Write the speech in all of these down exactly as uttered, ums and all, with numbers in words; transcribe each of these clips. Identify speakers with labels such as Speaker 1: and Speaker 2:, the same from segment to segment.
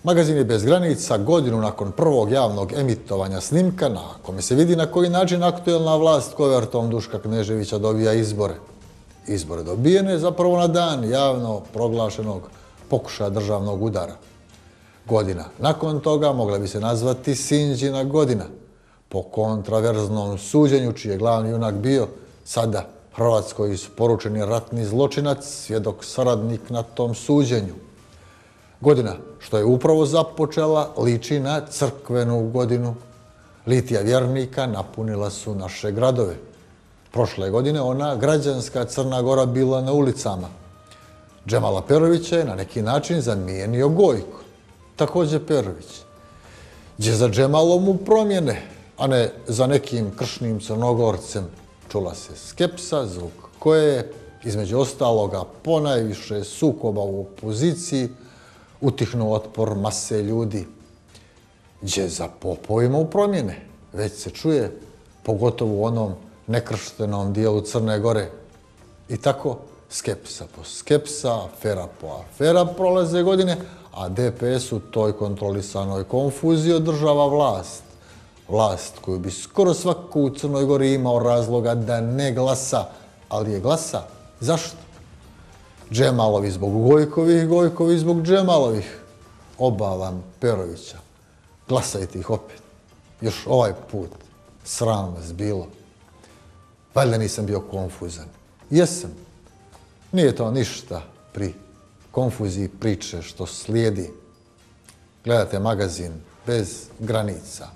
Speaker 1: Magazin je bez granica godinu nakon prvog javnog emitovanja snimka na kome se vidi na koji način aktuelna vlast kovertom Duška Kneževića dobija izbore. Izbore dobijene zapravo na dan javno proglašenog pokušaja državnog udara. Godina nakon toga mogla bi se nazvati Sinđina godina, po kontraverznom suđenju čiji je glavni junak bio sada Hrvatskoj isporučeni ratni zločinac, svjedok saradnik na tom suđenju. Godina što je upravo započela liči na crkvenu godinu. Litija vjernika napunila su naše gradove. Prošle godine ona građanska Crna Gora bila na ulicama. Džemala Perovića je na neki način zamijenio Gojko. Također Perović. Gdje za Džemalom u promjene, a ne za nekim kršnim Crnogorcem, čula se skepsa, zvuk koje je, između ostaloga, ponajviše sukoba u opoziciji, utihnuo otpor mase ljudi. Gdje za popovima u promjene, već se čuje, pogotovo u onom nekrštenom dijelu Crne Gore. I tako, skepsa po skepsa, afera po afera prolaze godine, a D P S u toj kontrolisanoj konfuziji održava vlast. Vlast koju bi skoro svako u Crnoj Gori imao razloga da ne glasa, ali je glasa. Zašto? Džemalovi zbog Gojkovih, Gojkovi zbog Džemalovih. Oba vam Perovića. Glasajte ih opet. Još ovaj put. Sram vas bilo. Valjda nisam bio konfuzan. Jesam. Nije to ništa pri konfuziji priče što slijedi. Gledate magazin bez granica.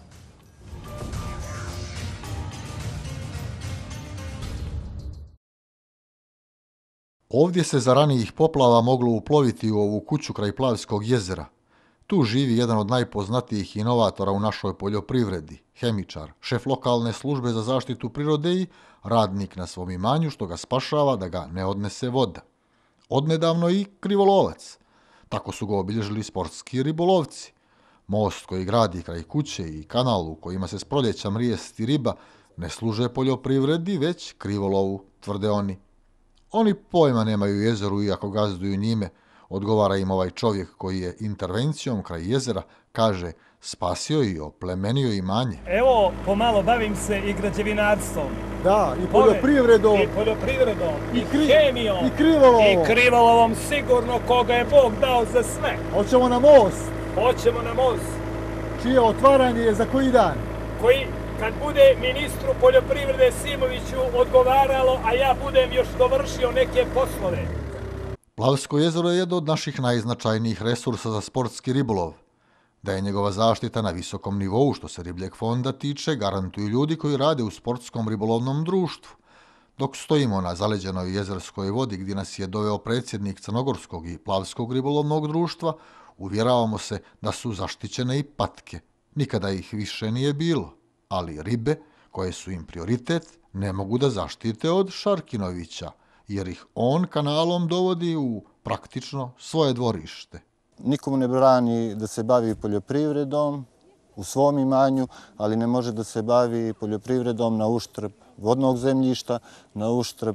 Speaker 1: Ovdje se za ranijih poplava moglo uploviti u ovu kuću kraj Plavskog jezera. Tu živi jedan od najpoznatijih inovatora u našoj poljoprivredi, hemičar, šef lokalne službe za zaštitu prirode i radnik na svom imanju što ga spašava da ga ne odnese voda. Odnedavno i krivolovac. Tako su ga obilježili sportski ribolovci. Most koji gradi kraj kuće i kanal u kojima se s proljeća mrijesti riba ne služe poljoprivredi, već krivolovu, tvrde oni. Oni pojma nemaju u jezeru iako gazduju njime, odgovara im ovaj čovjek koji je intervencijom kraj jezera, kaže, spasio i oplemenio imanje.
Speaker 2: Evo, pomalo bavim se i građevinarstvom.
Speaker 3: Da, i poljoprivredom.
Speaker 2: I poljoprivredom, i,
Speaker 3: i kri,
Speaker 2: hemijom.
Speaker 3: I krivolovom.
Speaker 2: I krivolovom, sigurno koga je Bog dao za sve.
Speaker 3: Hoćemo na most.
Speaker 2: Hoćemo na most.
Speaker 3: Čije otvaranje je za koji dan?
Speaker 2: Koji, kad bude ministru poljoprivrede Simoviću odgovaralo, a ja budem još dovršio neke poslove.
Speaker 1: Plavsko jezero je jedno od naših najznačajnijih resursa za sportski ribolov. Da je njegova zaštita na visokom nivou što se ribljeg fonda tiče, garantuju ljudi koji rade u sportskom ribolovnom društvu. Dok stojimo na zaleđenoj jezerskoj vodi gdje nas je doveo predsjednik Crnogorskog i Plavskog ribolovnog društva, uvjeravamo se da su zaštićene i patke. Nikada ih više nije bilo, ali ribe, koje su im prioritet, ne mogu da zaštite od Šarkinovića, jer ih on kanalom dovodi u praktično svoje dvorište.
Speaker 4: Nikomu ne brani da se bavi poljoprivredom u svom imanju, ali ne može da se bavi poljoprivredom na uštrb vodnog zemljišta, na uštrb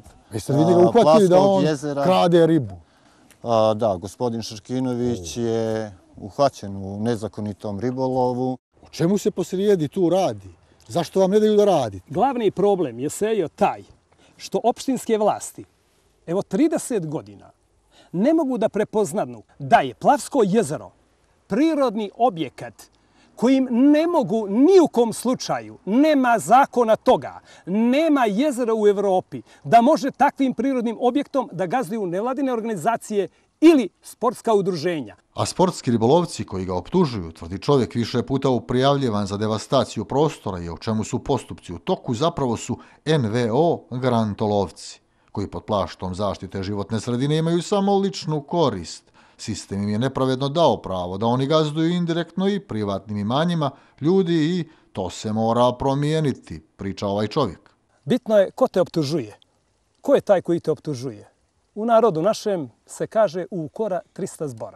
Speaker 4: Plavskog jezera.
Speaker 3: Krade ribu.
Speaker 4: A, da, gospodin Šarkinović je uhvaćen u nezakonitom ribolovu.
Speaker 3: O čemu se posrijedi tu radi? Zašto vam ne daju da radite?
Speaker 5: Glavni problem je sejo taj što opštinske vlasti, evo trideset godina, ne mogu da prepoznanu da je Plavsko jezero prirodni objekat kojim ne mogu ni u kom slučaju, nema zakona toga, nema jezera u Evropi da može takvim prirodnim objektom da gazduju nevladine organizacije ili sportska udruženja.
Speaker 1: A sportski ribolovci koji ga optužuju, tvrdi čovjek više puta uprijavljivan za devastaciju prostora i o čemu su postupci u toku, zapravo su N V O grantolovci, koji pod plaštom zaštite životne sredine imaju samo ličnu korist. Sistem im je nepravedno dao pravo da oni gazduju indirektno i privatnim imanjima ljudi i to se mora promijeniti, priča ovaj čovjek.
Speaker 5: Bitno je ko te optužuje. Ko je taj koji te optužuje? U narodu našem se kaže u kora trista zbora.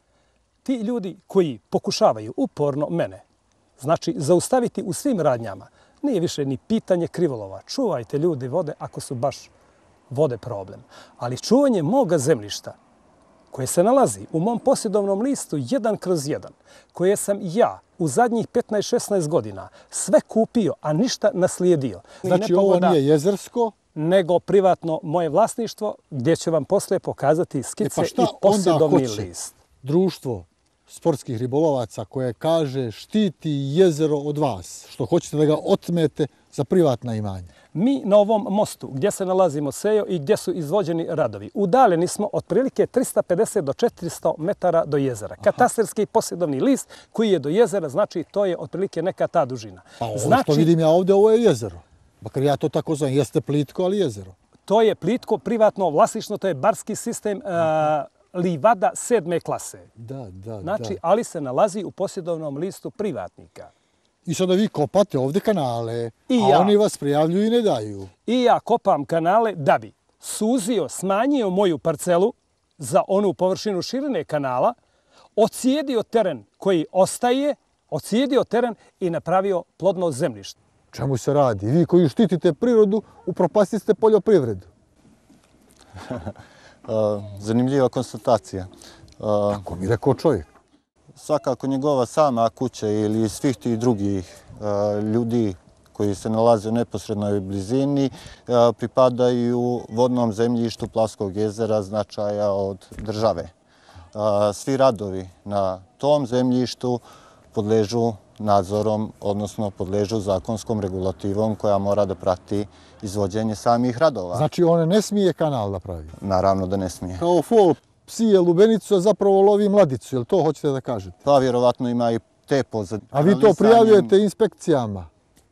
Speaker 5: Ti ljudi koji pokušavaju uporno mene, znači zaustaviti u svim radnjama, nije više ni pitanje krivolova. Čuvajte ljudi vode ako su baš vode problem. Ali čuvanje moga zemljišta, koje se nalazi u mom posjedovnom listu jedan kroz jedan, koje sam ja u zadnjih petnaest šesnaest godina sve kupio, a ništa naslijedio.
Speaker 3: Znači ovo nije jezersko?
Speaker 5: Nego privatno moje vlasništvo, gdje ću vam poslije pokazati skice
Speaker 3: e pa
Speaker 5: i posjedovni list.
Speaker 3: Društvo sportskih ribolovaca koje kaže štiti jezero od vas, što hoćete da ga otmete za privatna imanja.
Speaker 5: Mi na ovom mostu gdje se nalazimo Sejo i gdje su izvođeni radovi, udaljeni smo otprilike trista pedeset do četiristo metara do jezera. Aha. Katastarski posjedovni list koji je do jezera, znači to je otprilike neka ta dužina.
Speaker 3: Pa ovo
Speaker 5: znači,
Speaker 3: što vidim ja ovdje, ovo je jezero. Bakar ja to tako zovem, jeste plitko, ali jezero.
Speaker 5: To je plitko, privatno vlasništvo, to je barski sistem uh, livada sedme klase.
Speaker 3: Da, da,
Speaker 5: znači,
Speaker 3: da.
Speaker 5: ali se nalazi u posjedovnom listu privatnika.
Speaker 3: I sada vi kopate ovdje kanale,
Speaker 5: I
Speaker 3: a
Speaker 5: ja.
Speaker 3: oni vas prijavljuju i ne daju.
Speaker 5: I ja kopam kanale da bi suzio, smanjio moju parcelu za onu površinu širine kanala, ocijedio teren koji ostaje, ocijedio teren i napravio plodno zemljište.
Speaker 3: Čemu se radi? Vi koji štitite prirodu, upropastiste poljoprivredu.
Speaker 4: Zanimljiva konstatacija.
Speaker 3: Tako mi rekao čovjek.
Speaker 4: Svakako njegova sama kuća ili svih tih drugih ljudi koji se nalaze u neposrednoj blizini pripadaju vodnom zemljištu Plavskog jezera značaja od države. Svi radovi na tom zemljištu podležu nadzorom, odnosno podležu zakonskom regulativom koja mora da prati izvođenje samih radova.
Speaker 3: Znači on ne smije kanal da pravi?
Speaker 4: Naravno da ne smije.
Speaker 3: Kao fol psije lubenicu, a zapravo lovi mladicu, jel to hoćete da kažete?
Speaker 4: Pa vjerovatno ima i tepo za
Speaker 3: A vi to prijavljujete inspekcijama?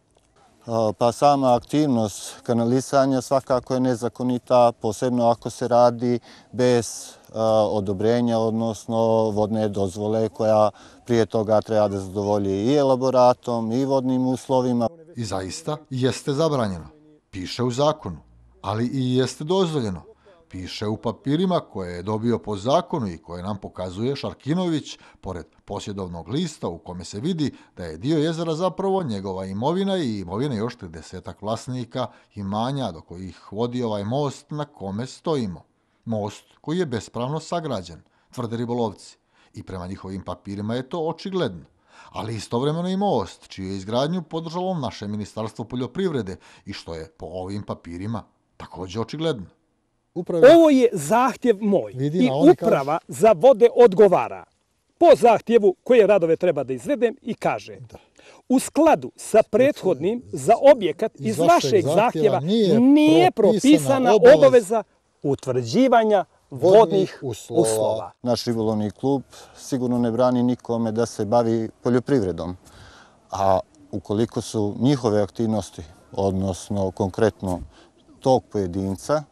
Speaker 4: Pa sama aktivnost kanalisanja svakako je nezakonita, posebno ako se radi bez odobrenja, odnosno vodne dozvole koja prije toga treba da zadovolji i elaboratom i vodnim uslovima.
Speaker 1: I zaista jeste zabranjeno. Piše u zakonu, ali i jeste dozvoljeno. Piše u papirima koje je dobio po zakonu i koje nam pokazuje Šarkinović, pored posjedovnog lista u kome se vidi da je dio jezera zapravo njegova imovina i imovina još tridesetak vlasnika imanja do kojih vodi ovaj most na kome stojimo. Most koji je bespravno sagrađen, tvrde ribolovci. I prema njihovim papirima je to očigledno. Ali istovremeno i most, čiju je izgradnju podržalo naše Ministarstvo poljoprivrede i što je po ovim papirima također očigledno.
Speaker 3: Uprave...
Speaker 5: Ovo je zahtjev moj
Speaker 3: Vidim,
Speaker 5: i uprava kaže... za vode odgovara po zahtjevu koje radove treba da izvedem i kaže da. U skladu sa prethodnim za objekat iz, iz vašeg zahtjeva nije, nije propisana obaveza, obaveza utvrđivanja vodnih uslova. uslova.
Speaker 4: Naš ribolovni klub sigurno ne brani nikome da se bavi poljoprivredom, a ukoliko su njihove aktivnosti, odnosno konkretno tog pojedinca,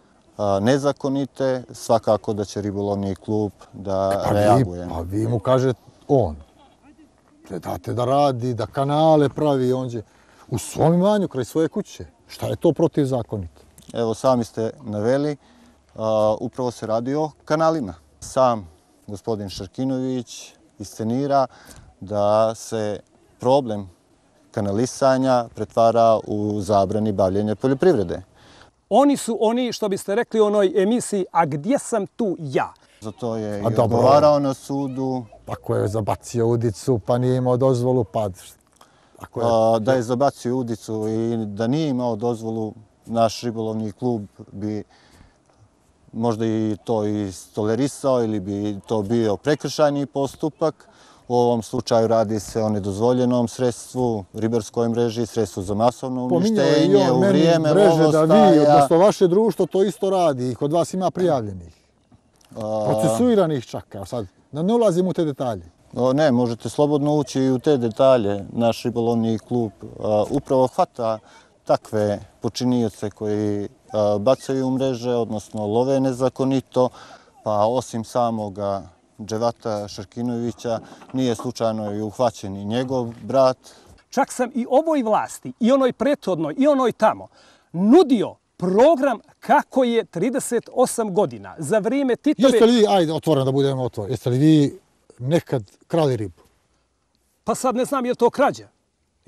Speaker 4: nezakonite, svakako da će ribolovni klub da
Speaker 3: pa
Speaker 4: reaguje.
Speaker 3: Vi, pa vi mu kažete on, te date da radi, da kanale pravi, on će u svom imanju, kraj svoje kuće. Šta je to protivzakonito?
Speaker 4: Evo, sami ste naveli, uh, upravo se radi o kanalima. Sam gospodin Šarkinović iscenira da se problem kanalisanja pretvara u zabrani bavljenja poljoprivrede.
Speaker 5: Oni su oni, što biste rekli u onoj emisiji, a gdje sam tu ja?
Speaker 4: Zato je i odgovarao na sudu.
Speaker 3: Ako je zabacio udicu, pa nije imao dozvolu, pa...
Speaker 4: Ako je... Da je zabacio udicu i da nije imao dozvolu, naš ribolovni klub bi možda i to istolerisao ili bi to bio prekršajni postupak. U ovom slučaju radi se o nedozvoljenom sredstvu, ribarskoj mreži, sredstvu za masovno uništenje u vrijeme lovostaja.
Speaker 3: Da vi, odnosno vaše društvo, to isto radi i kod vas ima prijavljenih. Procesuiranih čak, evo sad, da ne ulazim u te detalje.
Speaker 4: Ne, možete slobodno ući i u te detalje. Naš ribolovni klub upravo hvata takve počinioce koji bacaju u mreže, odnosno love nezakonito, pa osim samoga Dževata Šarkinovića nije slučajno i uhvaćen i njegov brat.
Speaker 5: Čak sam i ovoj vlasti, i onoj prethodnoj, i onoj tamo, nudio program kako je trideset osam godina za vrijeme Titove...
Speaker 3: Jeste li vi, ajde, otvoreno da budemo otvoreni, jeste li vi nekad krali ribu?
Speaker 5: Pa sad ne znam je li to krađa.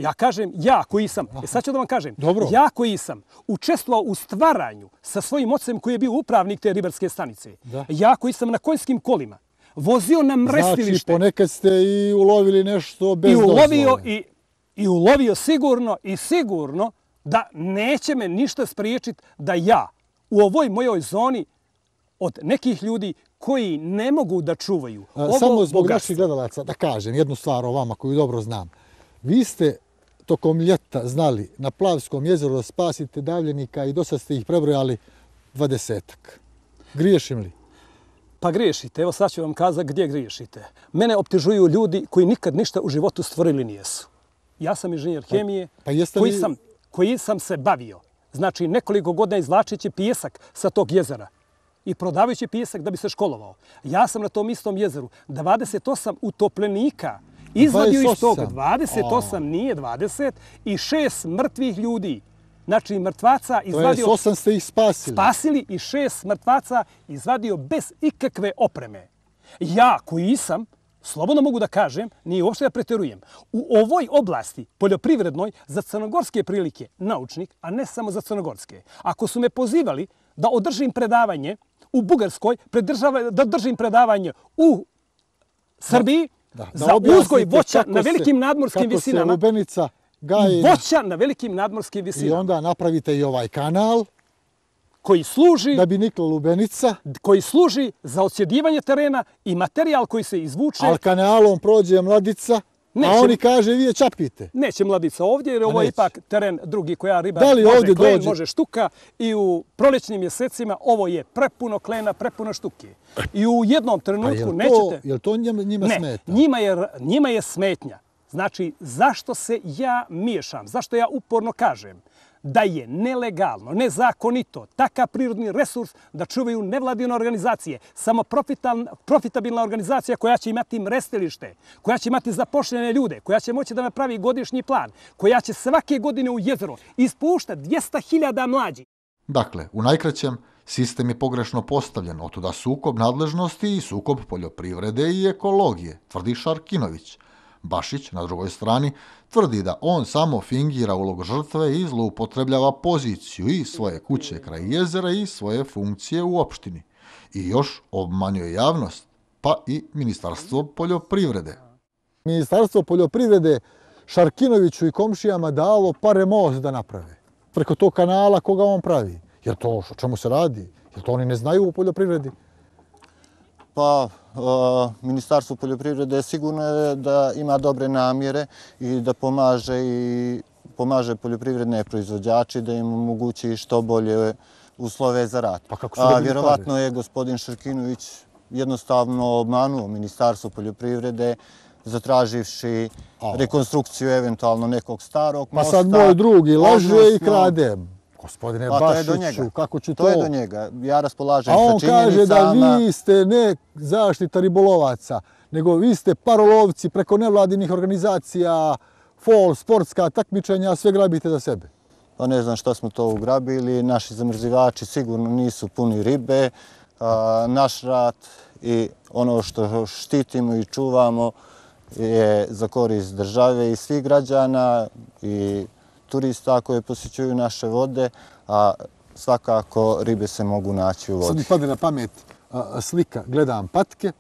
Speaker 5: Ja kažem, ja koji sam, e sad ću da vam kažem,
Speaker 3: Dobro.
Speaker 5: ja koji sam učestvovao u stvaranju sa svojim ocem koji je bio upravnik te ribarske stanice,
Speaker 3: Da.
Speaker 5: ja koji sam na konjskim kolima vozio na mrestilište
Speaker 3: Znači, ponekad ste i ulovili nešto bez
Speaker 5: i ulovio,
Speaker 3: dozvole.
Speaker 5: i, i ulovio sigurno i sigurno da neće me ništa spriječiti da ja u ovoj mojoj zoni od nekih ljudi koji ne mogu da čuvaju
Speaker 3: A,
Speaker 5: ovo
Speaker 3: Samo zbog
Speaker 5: bogatstvo.
Speaker 3: naših gledalaca da kažem jednu stvar o vama koju dobro znam. Vi ste tokom ljeta znali na Plavskom jezeru da spasite davljenika i do sad ste ih prebrojali dvadesetak. Griješim li?
Speaker 5: Pa griješite, evo sad ću vam kazati gdje griješite. Mene optužuju ljudi koji nikad ništa u životu stvorili nijesu. Ja sam inženjer hemije
Speaker 3: pa jeste
Speaker 5: koji,
Speaker 3: li-
Speaker 5: sam, koji sam se bavio, znači nekoliko godina izvlačeći pijesak sa tog jezera i prodavajući pijesak da bi se školovao. Ja sam na tom istom jezeru dvadeset osam utopljenika izvadio iz toga. dvadeset osam, nije dvadeset, i šest mrtvih ljudi. Znači mrtvaca
Speaker 3: To je
Speaker 5: izvadio...
Speaker 3: s osam ste ih spasili.
Speaker 5: Spasili i šest mrtvaca izvadio bez ikakve opreme. Ja koji sam, slobodno mogu da kažem, nije uopšte da pretjerujem, u ovoj oblasti poljoprivrednoj za crnogorske prilike naučnik, a ne samo za crnogorske. Ako su me pozivali da održim predavanje u Bugarskoj, predržava- da držim predavanje u Srbiji,
Speaker 3: Da, da
Speaker 5: za
Speaker 3: objasnite
Speaker 5: uzgoj voća
Speaker 3: kako
Speaker 5: na
Speaker 3: se-
Speaker 5: velikim nadmorskim
Speaker 3: kako se
Speaker 5: visinama,
Speaker 3: lubenica gaji
Speaker 5: voća na velikim nadmorskim
Speaker 3: i
Speaker 5: visinama,
Speaker 3: onda napravite i ovaj kanal
Speaker 5: koji služi
Speaker 3: da bi nikla lubenica,
Speaker 5: koji služi za odsjedivanje terena i materijal koji se izvuče.
Speaker 3: ali kanalom prođe mladica,
Speaker 5: Neće-
Speaker 3: a oni kaže vi je čapite.
Speaker 5: Neće mladica ovdje jer ovo je
Speaker 3: neće.
Speaker 5: ipak teren drugi koja ribar
Speaker 3: Da li
Speaker 5: može
Speaker 3: ovdje
Speaker 5: klen,
Speaker 3: dođe-
Speaker 5: može štuka i u prolećnim mjesecima ovo je prepuno klena, prepuno štuke. I u jednom
Speaker 3: Pa
Speaker 5: trenutku
Speaker 3: jel to,
Speaker 5: nećete...
Speaker 3: jel to njima, njima
Speaker 5: ne,
Speaker 3: smeta?
Speaker 5: njima je, njima je smetnja. Znači, zašto se ja miješam? Zašto ja uporno kažem da je nelegalno, nezakonito takav prirodni resurs da čuvaju nevladine organizacije, samo profital- profitabilna organizacija koja će imati mrestilište, koja će imati zapošljene ljude, koja će moći da napravi godišnji plan, koja će svake godine u jezero ispuštati dvjesto hiljada mlađi.
Speaker 1: Dakle, u najkraćem, sistem je pogrešno postavljen, otuda sukob nadležnosti i sukob poljoprivrede i ekologije, tvrdi Šarkinović. Bašić, na drugoj strani, tvrdi da on samo fingira ulogu žrtve i zloupotrebljava poziciju i svoje kuće kraj jezera i svoje funkcije u opštini. I još obmanjuje javnost, pa i Ministarstvo poljoprivrede.
Speaker 3: Ministarstvo poljoprivrede Šarkinoviću i komšijama dalo pare most da naprave. Preko tog kanala koga on pravi. Jer to o čemu se radi? Jer to oni ne znaju u poljoprivredi?
Speaker 4: Pa, e, Ministarstvo poljoprivrede sigurno je da ima dobre namjere i da pomaže i pomaže poljoprivredne proizvođače da im omogući što bolje uslove za rad.
Speaker 3: Pa kako su
Speaker 4: A
Speaker 3: dobili
Speaker 4: vjerovatno
Speaker 3: pare?
Speaker 4: je gospodin Šarkinović jednostavno obmanuo Ministarstvo poljoprivrede zatraživši rekonstrukciju eventualno nekog starog
Speaker 3: Pa
Speaker 4: mosta.
Speaker 3: sad moj drugi laže i
Speaker 4: odnosno-
Speaker 3: krade. Gospodine
Speaker 4: Pa to je do
Speaker 3: Bašiću,
Speaker 4: njega.
Speaker 3: kako ću to?
Speaker 4: To je do njega. Ja raspolažem
Speaker 3: A
Speaker 4: sa
Speaker 3: on kaže da
Speaker 4: činjenicama.
Speaker 3: vi ste ne zaštita ribolovaca, nego vi ste parolovci preko nevladinih organizacija, fol, sportska takmičenja, sve grabite za sebe.
Speaker 4: Pa ne znam šta smo to ugrabili. Naši zamrzivači sigurno nisu puni ribe. A, naš rat i ono što štitimo i čuvamo je za korist države i svih građana i turista koji posjećuju naše vode, a svakako ribe se mogu naći u
Speaker 3: Sad mi
Speaker 4: vodi.
Speaker 3: padne na pamet a, slika, gledam patke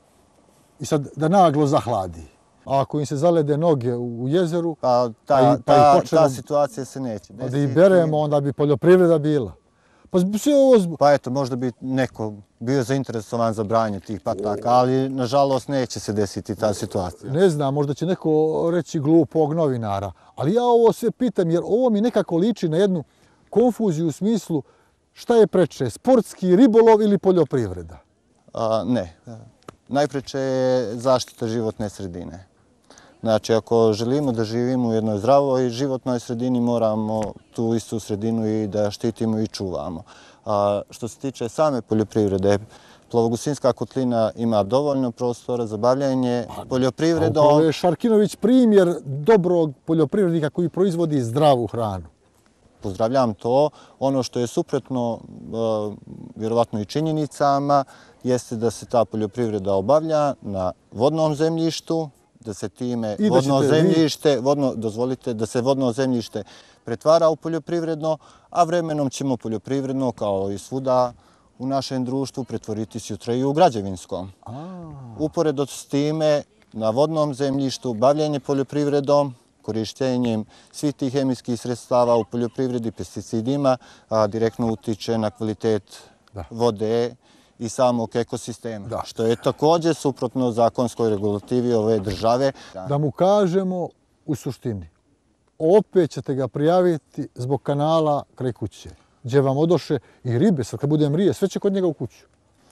Speaker 3: i sad da naglo zahladi. A ako im se zalede noge u jezeru,
Speaker 4: Pa ta,
Speaker 3: Pa i- pa i
Speaker 4: ta,
Speaker 3: počnemo-
Speaker 4: ta situacija se neće
Speaker 3: da
Speaker 4: desiti.
Speaker 3: ih beremo, onda bi poljoprivreda bila. Pa sve ovo zbog...
Speaker 4: Pa eto, možda bi neko bio zainteresovan za branje tih pataka, ali nažalost neće se desiti ta situacija.
Speaker 3: Ne znam, možda će neko reći glupog novinara, ali ja ovo sve pitam jer ovo mi nekako liči na jednu konfuziju u smislu šta je preče, sportski ribolov ili poljoprivreda?
Speaker 4: A, ne. Najpreče je zaštita životne sredine. Znači, ako želimo da živimo u jednoj zdravoj životnoj sredini, moramo tu istu sredinu i da štitimo i čuvamo. A što se tiče same poljoprivrede, Plavogusinska kotlina ima dovoljno prostora za bavljanje poljoprivredom.
Speaker 3: Upravo je Šarkinović primjer dobrog poljoprivrednika koji proizvodi zdravu hranu.
Speaker 4: Pozdravljam to. Ono što je suprotno, e, vjerovatno i činjenicama, jeste da se ta poljoprivreda obavlja na vodnom zemljištu, da se time
Speaker 3: I da
Speaker 4: vodno
Speaker 3: ćete vi-
Speaker 4: zemljište, vodno, dozvolite, da se vodno zemljište pretvara u poljoprivredno, a vremenom ćemo poljoprivredno, kao i svuda u našem društvu, pretvoriti sutra i u građevinskom. Uporedo s time, na vodnom zemljištu, bavljenje poljoprivredom, korištenjem svih tih hemijskih sredstava u poljoprivredi, pesticidima, a, direktno utiče na kvalitet vode i samog ekosistema,
Speaker 3: Da.
Speaker 4: što je također suprotno zakonskoj regulativi ove države.
Speaker 3: Da mu kažemo u suštini, opet ćete ga prijaviti zbog kanala kraj kuće, gdje vam odoše i ribe, sad kad bude mrije, sve će kod njega u kuću.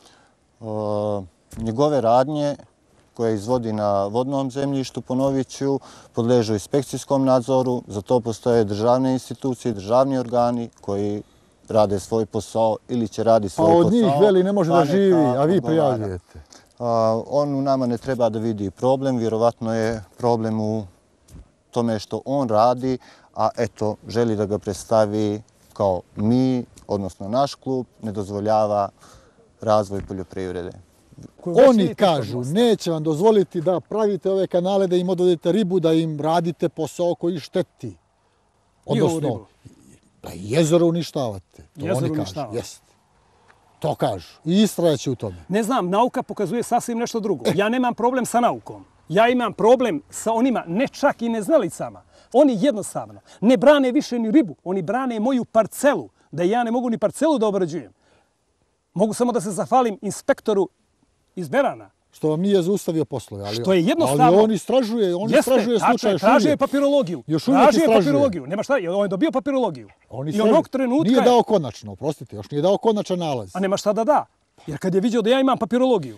Speaker 4: O, njegove radnje koje izvodi na vodnom zemljištu, ponovit ću, podležu inspekcijskom nadzoru, za to postoje državne institucije, državni organi koji rade svoj posao ili će radi svoj
Speaker 3: A
Speaker 4: posao.
Speaker 3: od njih veli ne može
Speaker 4: pa
Speaker 3: da
Speaker 4: neka
Speaker 3: živi, a vi
Speaker 4: odgovara.
Speaker 3: prijavljujete.
Speaker 4: A, on u nama ne treba da vidi problem, vjerovatno je problem u tome što on radi, a eto, želi da ga predstavi kao mi, odnosno naš klub, ne dozvoljava razvoj poljoprivrede.
Speaker 5: Koju već
Speaker 3: Oni
Speaker 5: vidite kod
Speaker 3: kažu,
Speaker 5: mosta.
Speaker 3: neće vam dozvoliti da pravite ove kanale, da im odvodite ribu, da im radite posao koji šteti.
Speaker 5: Njihovu
Speaker 3: Odnosno,
Speaker 5: ribu.
Speaker 3: da jezero uništavate. To
Speaker 5: Jezero
Speaker 3: oni kažu.
Speaker 5: uništavate.
Speaker 3: Jest. To kažu. I istrajaće u tome.
Speaker 5: Ne znam, nauka pokazuje sasvim nešto drugo. Ja nemam problem sa naukom. Ja imam problem sa onima, ne čak i neznalicama. Oni jednostavno ne brane više ni ribu, oni brane moju parcelu, da ja ne mogu ni parcelu da obrađujem. Mogu samo da se zahvalim inspektoru iz Berana.
Speaker 3: Što vam nije zaustavio poslove. Ali,
Speaker 5: Što je jednostavno-
Speaker 3: Ali on istražuje, on istražuje
Speaker 5: tačno je,
Speaker 3: slučaj još
Speaker 5: tražio je
Speaker 3: uvijek.
Speaker 5: papirologiju.
Speaker 3: Još uvijek
Speaker 5: tražio je
Speaker 3: istražuje.
Speaker 5: papirologiju. Nema šta, on je dobio papirologiju.
Speaker 3: On
Speaker 5: I
Speaker 3: istražuje.
Speaker 5: onog trenutka
Speaker 3: Nije
Speaker 5: je-
Speaker 3: dao konačno, oprostite, još nije dao konačan nalaz.
Speaker 5: A nema šta da da. Jer kad je vidio da ja imam papirologiju,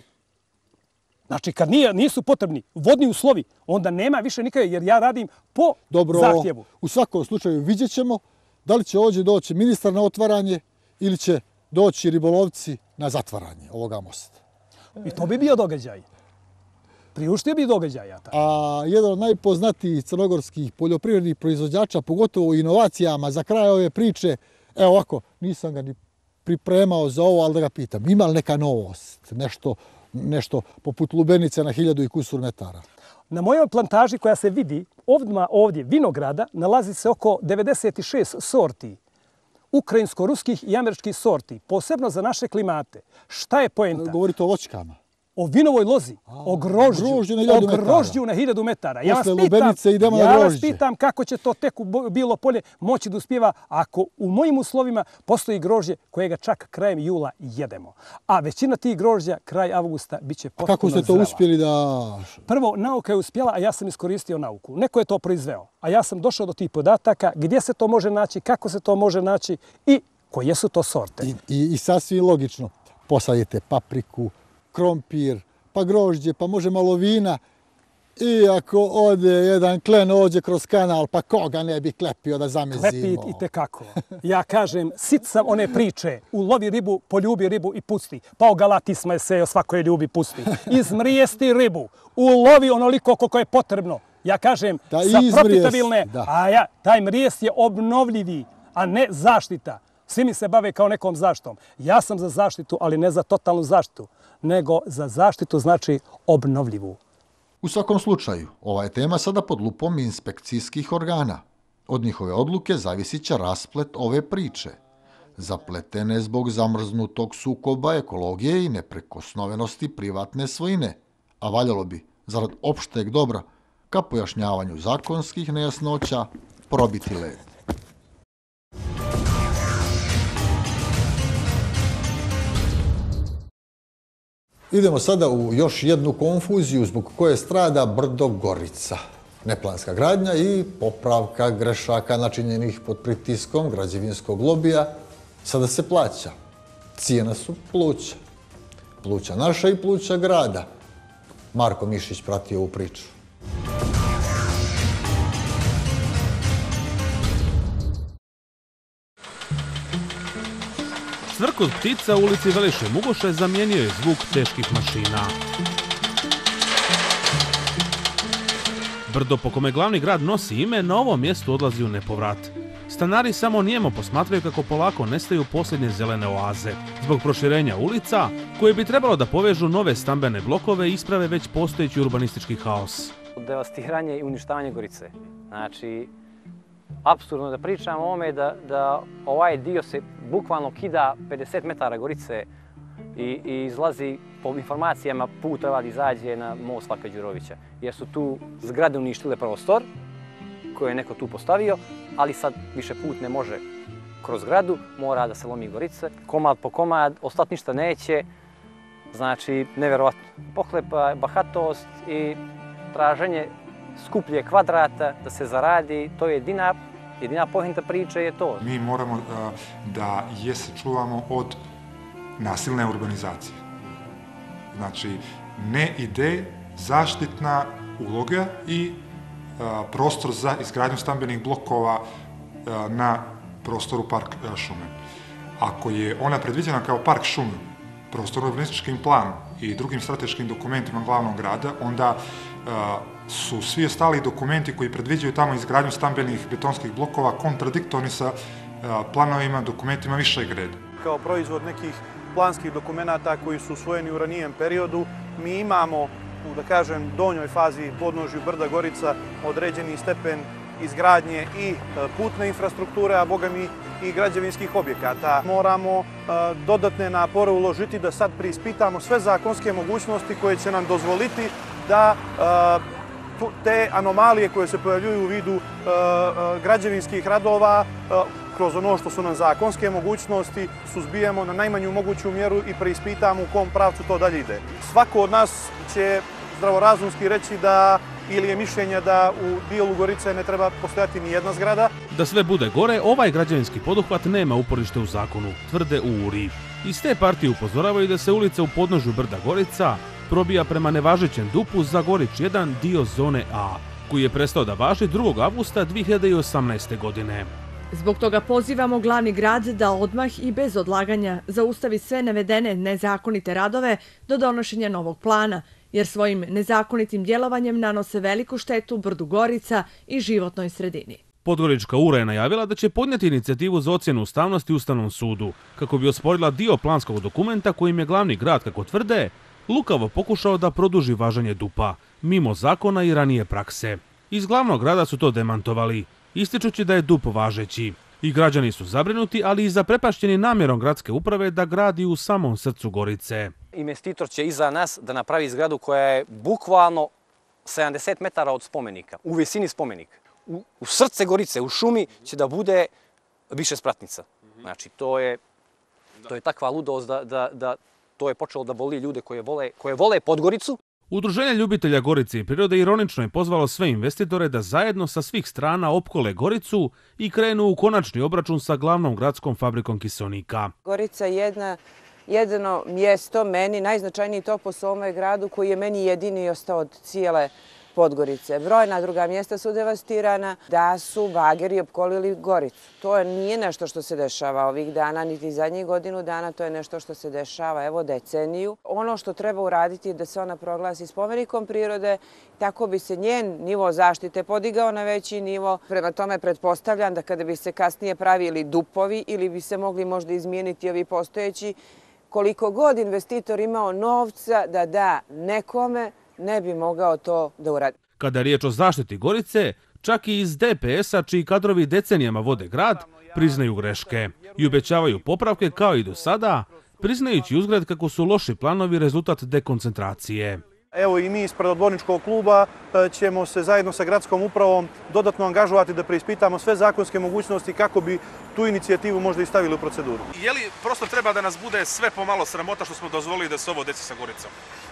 Speaker 5: znači kad nije, nisu potrebni vodni uslovi, onda nema više nikakve, jer ja radim po
Speaker 3: Dobro,
Speaker 5: zahtjevu.
Speaker 3: u svakom slučaju vidjet ćemo da li će ovdje doći ministar na otvaranje ili će doći ribolovci na zatvaranje ovoga mosta.
Speaker 5: I to bi bio događaj. Priuštio bi događaja. taj.
Speaker 3: A jedan od najpoznatijih crnogorskih poljoprivrednih proizvođača, pogotovo u inovacijama, za kraj ove priče, evo ovako, nisam ga ni pripremao za ovo, ali da ga pitam, ima li neka novost, nešto, nešto poput lubenice na hiljadu i kusur metara?
Speaker 5: Na mojoj plantaži koja se vidi ovdje, ovdje vinograda nalazi se oko devedeset šest sorti ukrajinsko-ruskih i američkih sorti, posebno za naše klimate. Šta je poenta?
Speaker 3: Govorite o voćkama.
Speaker 5: O vinovoj lozi, o grožđu,
Speaker 3: grožđu na hiljadu
Speaker 5: o
Speaker 3: metara.
Speaker 5: grožđu na hiljadu metara. Ja vas
Speaker 3: Posle
Speaker 5: pitam,
Speaker 3: lubenice idemo na
Speaker 5: ja vas
Speaker 3: grožđe.
Speaker 5: pitam kako će to tek u Bo- Bilo Polje moći da uspjeva ako u mojim uslovima postoji grožđe kojega čak krajem jula jedemo. A većina tih grožđa kraj avgusta bit će potpuno
Speaker 3: Kako ste to
Speaker 5: zrela.
Speaker 3: uspjeli da...
Speaker 5: Prvo, nauka je uspjela, a ja sam iskoristio nauku. Neko je to proizveo, a ja sam došao do tih podataka gdje se to može naći, kako se to može naći i koje su to sorte.
Speaker 3: I, i, i sasvim logično, posadite papriku, krompir, pa grožđe, pa može malo vina. I ako ode jedan klen ođe kroz kanal, pa koga ne bi klepio da zamezimo?
Speaker 5: Klepit i tekako. Ja kažem, sit sam one priče, ulovi ribu, poljubi ribu i pusti. Pa o galatisma je sejo, svako je ljubi, pusti. Izmrijesti ribu, ulovi onoliko koliko je potrebno. Ja kažem,
Speaker 3: Da
Speaker 5: sa
Speaker 3: izmrijest,
Speaker 5: profitabilne,
Speaker 3: da.
Speaker 5: a ja, taj mrijest je obnovljivi, a ne zaštita. Svi mi se bave kao nekom zaštitom. Ja sam za zaštitu, ali ne za totalnu zaštitu, nego za zaštitu znači obnovljivu.
Speaker 1: U svakom slučaju, ova je tema sada pod lupom inspekcijskih organa. Od njihove odluke zavisit će rasplet ove priče, zapletene zbog zamrznutog sukoba ekologije i neprekosnovenosti privatne svojine, a valjalo bi, zarad opšteg dobra, ka pojašnjavanju zakonskih nejasnoća, probiti led. Idemo sada u još jednu konfuziju zbog koje strada brdo Gorica. Neplanska gradnja i popravka grešaka načinjenih pod pritiskom građevinskog lobija sada se plaća. Cijena su pluća. Pluća naša i pluća grada. Marko Mišić prati ovu priču.
Speaker 6: Cvrkot ptica u ulici Veliše Mugoše zamijenio je zvuk teških mašina. Brdo po kome glavni grad nosi ime na ovom mjestu odlazi u nepovrat. Stanari samo nijemo posmatraju kako polako nestaju posljednje zelene oaze. Zbog proširenja ulica, koje bi trebalo da povežu nove stambene blokove i isprave već postojeći urbanistički haos.
Speaker 7: Devastiranje i uništavanje Gorice. Znači, apsurdno da pričamo o ovome da, da ovaj dio se bukvalno kida pedeset metara Gorice i, i izlazi po informacijama put treba da izađe na most Vlaka Đurovića. Jer su tu zgrade uništile prostor koje je neko tu postavio, ali sad više put ne može kroz zgradu, mora da se lomi Gorice. Komad po komad, ostat ništa neće, znači nevjerovatno. Pohlepa, bahatost i traženje skuplje kvadrata da se zaradi, to je jedina, jedina poenta priče je to.
Speaker 8: Mi moramo da je sačuvamo od nasilne urbanizacije. Znači, ne ide zaštitna uloga i prostor za izgradnju stambenih blokova na prostoru Park šume. Ako je ona predviđena kao Park šume, prostorno-urbanističkim planom i drugim strateškim dokumentima glavnog grada, onda su svi ostali dokumenti koji predviđaju tamo izgradnju stambenih betonskih blokova kontradiktorni sa planovima, dokumentima višeg reda.
Speaker 9: Kao proizvod nekih planskih dokumenata koji su usvojeni u ranijem periodu, mi imamo u, da kažem, donjoj fazi podnožju brda Gorica određeni stepen izgradnje i putne infrastrukture, a boga mi i građevinskih objekata. Moramo dodatne napore uložiti da sad preispitamo sve zakonske mogućnosti koje će nam dozvoliti da te anomalije koje se pojavljuju u vidu građevinskih radova kroz ono što su nam zakonske mogućnosti suzbijemo na najmanju moguću mjeru i preispitamo u kom pravcu to dalje ide. Svako od nas će zdravorazumski reći da ili je mišljenje da u dijelu Gorice ne treba postojati ni jedna zgrada.
Speaker 6: Da sve bude gore, ovaj građevinski poduhvat nema uporište u zakonu, tvrde u Uri. Iz te partije upozoravaju da se ulica u podnožju brda Gorica probija prema nevažećem dupu za Gorič jedan dio zone A, koji je prestao da važi drugog avgusta dvije hiljade osamnaeste. godine.
Speaker 10: Zbog toga pozivamo glavni grad da odmah i bez odlaganja zaustavi sve navedene nezakonite radove do donošenja novog plana, jer svojim nezakonitim djelovanjem nanose veliku štetu brdu Gorica i životnoj sredini.
Speaker 6: Podgorička Ura je najavila da će podnijeti inicijativu za ocjenu ustavnosti Ustavnom sudu, kako bi osporila dio planskog dokumenta kojim je glavni grad, kako tvrde, lukavo pokušao da produži važenje dupa, mimo zakona i ranije prakse. Iz glavnog grada su to demantovali, ističući da je dup važeći. I građani su zabrinuti, ali i zaprepašćeni namjerom gradske uprave da gradi u samom srcu Gorice.
Speaker 7: Investitor će iza nas da napravi zgradu koja je bukvalno sedamdeset metara od spomenika, u visini spomenika. U, u srce Gorice, u šumi će da bude više spratnica. Znači, to je, to je takva ludost da, da, da to je počelo da boli ljude koje vole, koje vole Podgoricu.
Speaker 6: Udruženje ljubitelja Gorice i prirode ironično je pozvalo sve investitore da zajedno sa svih strana opkole Goricu i krenu u konačni obračun sa glavnom gradskom fabrikom kiseonika.
Speaker 11: Gorica je jedna, jedno mjesto, meni najznačajniji topos u ovome gradu koji je meni jedini ostao od cijele Podgorice. Brojna druga mjesta su devastirana, da su bageri opkolili Goricu. To nije nešto što se dešava ovih dana, niti zadnjih godinu dana, to je nešto što se dešava, evo, deceniju. Ono što treba uraditi je da se ona proglasi spomenikom prirode, tako bi se njen nivo zaštite podigao na veći nivo. Prema tome pretpostavljam da kada bi se kasnije pravili dupovi ili bi se mogli možda izmijeniti ovi postojeći, koliko god investitor imao novca da da nekome, ne bi mogao to da uradi.
Speaker 6: Kada je riječ o zaštiti Gorice, čak i iz D P S-a, čiji kadrovi decenijama vode grad, priznaju greške i obećavaju popravke kao i do sada, priznajući uzgled kako su loši planovi rezultat dekoncentracije.
Speaker 9: Evo i mi ispred odborničkog kluba ćemo se zajedno sa gradskom upravom dodatno angažovati da preispitamo sve zakonske mogućnosti kako bi tu inicijativu možda i stavili u proceduru.
Speaker 12: Je li prosto treba da nas bude sve pomalo sramota što smo dozvolili da se ovo desi sa Goricom?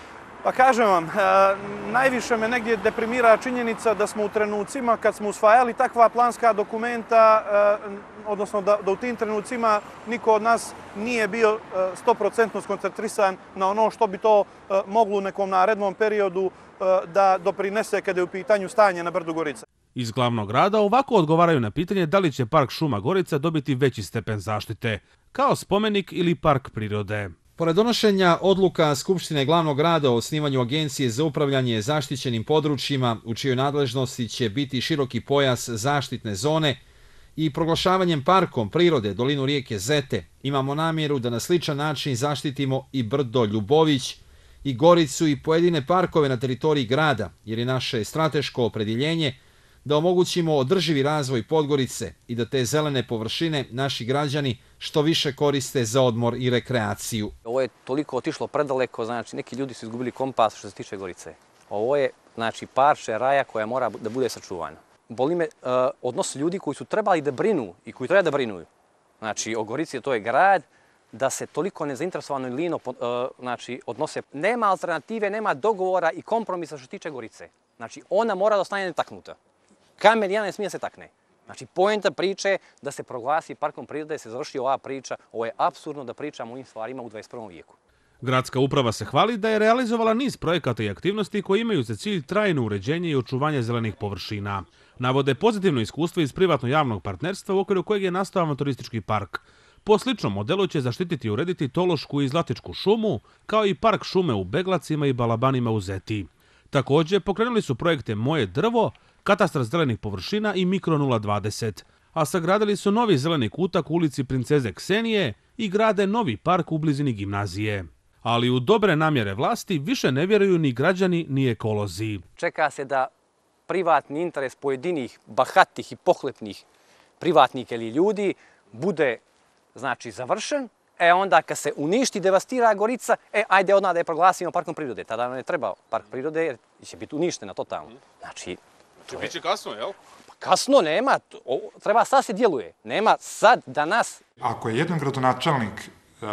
Speaker 9: Pa kažem vam, najviše me negdje deprimira činjenica da smo u trenucima kad smo usvajali takva planska dokumenta, odnosno da, da u tim trenucima niko od nas nije bio sto posto skoncentrisan na ono što bi to moglo u nekom narednom periodu da doprinese kada je u pitanju stanje na brdu Gorica.
Speaker 6: Iz glavnog grada ovako odgovaraju na pitanje da li će Park šuma Gorica dobiti veći stepen zaštite, kao spomenik ili park prirode.
Speaker 13: Pored donošenja odluka Skupštine glavnog grada o osnivanju Agencije za upravljanje zaštićenim područjima, u čijoj nadležnosti će biti široki pojas zaštitne zone, i proglašavanjem parkom prirode dolinu rijeke Zete, imamo namjeru da na sličan način zaštitimo i brdo Ljubović i Goricu i pojedine parkove na teritoriji grada, jer je naše strateško opredjeljenje da omogućimo održivi razvoj Podgorice i da te zelene površine naši građani što više koriste za odmor i rekreaciju.
Speaker 7: Ovo je toliko otišlo predaleko, znači neki ljudi su izgubili kompas što se tiče Gorice. Ovo je znači parče raja koja mora da bude sačuvana. Boli me uh, odnos ljudi koji su trebali da brinu i koji treba da brinu. Znači o Gorici, to je grad, da se toliko nezainteresovano i lino uh, znači, odnose. Nema alternative, nema dogovora i kompromisa što se tiče Gorice. Znači ona mora da ostane netaknuta. Kamen jedan ne smije se takne. Znači, poenta priče je da se proglasi parkom prirode, se završi ova priča. Ovo je apsurdno da pričamo o ovim stvarima u dvadeset prvom vijeku.
Speaker 6: Gradska uprava se hvali da je realizovala niz projekata i aktivnosti koji imaju za cilj trajno uređenje i očuvanje zelenih površina. Navode pozitivno iskustvo iz privatno-javnog partnerstva u okviru kojeg je nastao turistički park. Po sličnom modelu će zaštititi i urediti Tološku i Zlatičku šumu, kao i park šume u Beglacima i Balabanima u Zeti. Također, pokrenuli su projekte Moje drvo, Katastar zelenih površina i Mikro nula dvadeset, a sagradili su novi zeleni kutak u ulici Princeze Ksenije i grade novi park u blizini gimnazije. Ali u dobre namjere vlasti više ne vjeruju ni građani ni ekolozi.
Speaker 7: Čeka se da privatni interes pojedinih bahatih i pohlepnih privatnika ili ljudi bude znači završen, e onda kad se uništi, devastira Gorica, e ajde odmah da je proglasimo parkom prirode. Tada nam ne treba park prirode jer će biti uništena totalno. Znači,
Speaker 12: to je... Biće kasno, jel?
Speaker 7: Pa kasno nema, treba sad se djeluje. Nema sad, danas.
Speaker 8: Ako je jedan gradonačelnik uh,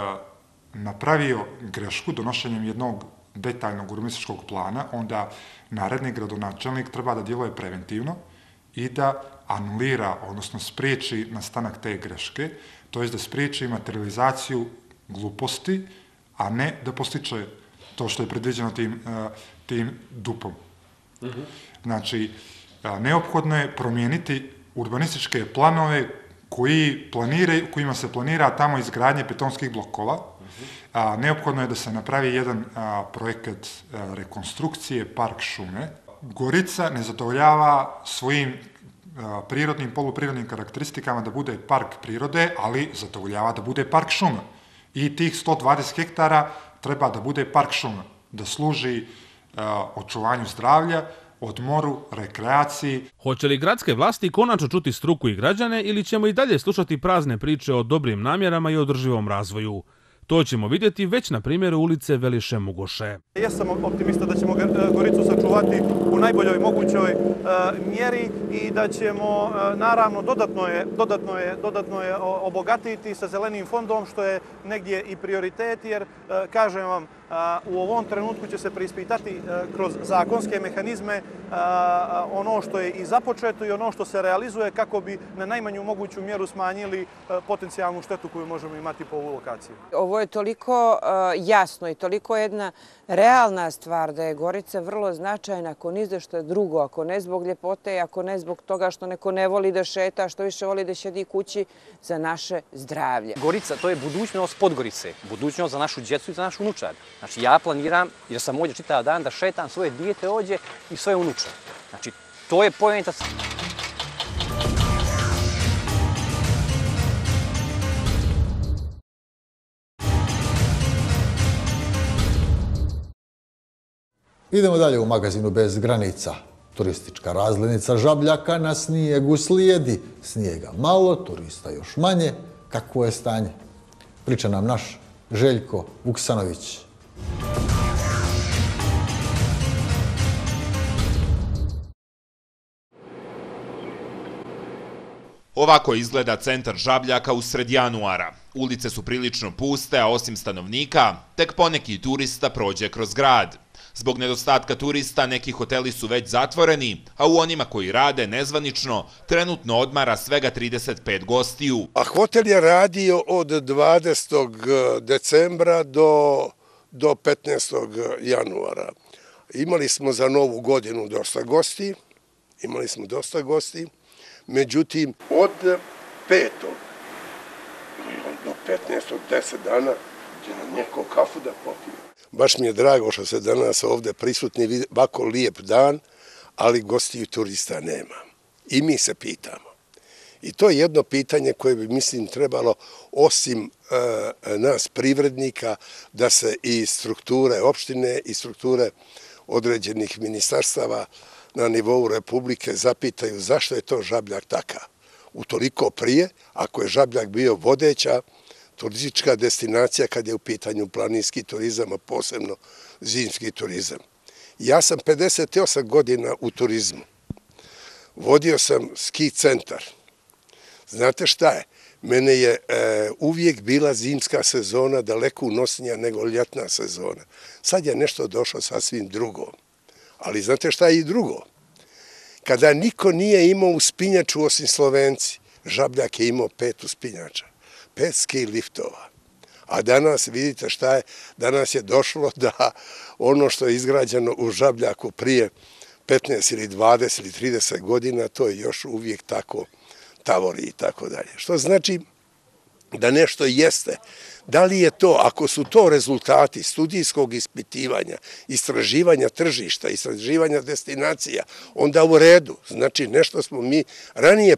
Speaker 8: napravio grešku donošenjem jednog detaljnog urbanističkog plana, onda naredni gradonačelnik treba da djeluje preventivno i da anulira, odnosno spriječi nastanak te greške, to je da spriječi materializaciju gluposti, a ne da postiče to što je predviđeno tim, tim dupom. Znači, neophodno je promijeniti urbanističke planove koji planiraju, kojima se planira tamo izgradnje betonskih blokova. Neophodno je da se napravi jedan projekat rekonstrukcije park šume. Gorica ne zadovoljava svojim prirodnim, poluprirodnim karakteristikama da bude park prirode, ali zadovoljava da bude park šuma. I tih sto dvadeset hektara treba da bude park šuma, da služi očuvanju zdravlja, odmoru, rekreaciji.
Speaker 6: Hoće li gradske vlasti konačno čuti struku i građane ili ćemo i dalje slušati prazne priče o dobrim namjerama i održivom razvoju? To ćemo vidjeti već na primjeru ulice Veliše Mugoše.
Speaker 9: Ja sam optimista da ćemo Goricu sačuvati u najboljoj mogućoj mjeri i da ćemo, naravno, dodatno je, dodatno je, dodatno je obogatiti sa zelenim fondom, što je negdje i prioritet, jer, kažem vam, u ovom trenutku će se preispitati kroz zakonske mehanizme ono što je i započeto i ono što se realizuje kako bi na najmanju moguću mjeru smanjili potencijalnu štetu koju možemo imati po ovu lokaciju.
Speaker 11: Ovo je toliko jasno i toliko jedna realna stvar da je Gorica vrlo značajna, ako ni za što je drugo, ako ne zbog ljepote, ako ne zbog toga što neko ne voli da šeta, što više voli da sjedi kući, za naše zdravlje.
Speaker 7: Gorica, to je budućnost Podgorice, budućnost za našu djecu i za našu unučad. Znači ja planiram, jer sam ovdje čitao dan, da šetam svoje dijete ovdje i svoje unuče. Znači to je poenta.
Speaker 1: Idemo dalje u magazinu Bez granica. Turistička razglednica Žabljaka na snijegu slijedi. Snijega malo, turista još manje. Kakvo je stanje? Priča nam naš Željko Vuksanović.
Speaker 14: Ovako izgleda centar Žabljaka usred januara. Ulice su prilično puste, a osim stanovnika, tek poneki turista prođe kroz grad. Zbog nedostatka turista neki hoteli su već zatvoreni, a u onima koji rade nezvanično trenutno odmara svega trideset pet gostiju.
Speaker 15: A hotel je radio od dvadesetog decembra do, do petnaestog januara. Imali smo za novu godinu dosta gosti, imali smo dosta gosti, međutim od petog do petnaestog, deset dana će nam neko kafu da popije. Baš mi je drago što se danas ovdje prisutni, ovako lijep dan, ali gostiju turista nema. I mi se pitamo, I to je jedno pitanje koje bi, mislim, trebalo osim nas privrednika da se i strukture opštine i strukture određenih ministarstava na nivou Republike zapitaju zašto je to Žabljak takav. Utoliko prije, ako je Žabljak bio vodeća turistička destinacija kad je u pitanju planinski turizam, a posebno zimski turizam. Ja sam pedeset osam godina u turizmu. Vodio sam ski centar. Znate šta je? Mene je e, uvijek bila zimska sezona daleko unosnija nego ljetna sezona. Sad je nešto došlo sasvim drugo. Ali znate šta je i drugo? Kada niko nije imao uspinjaču osim Slovenci, Žabljak je imao pet uspinjača, pet ski liftova. A danas, vidite šta je, danas je došlo da ono što je izgrađeno u Žabljaku prije petnaest ili dvadeset ili trideset godina, to je još uvijek tako tavori i tako dalje. Što znači da nešto jeste. Da li je to, ako su to rezultati studijskog ispitivanja, istraživanja tržišta, istraživanja destinacija, onda u redu. Znači nešto smo mi ranije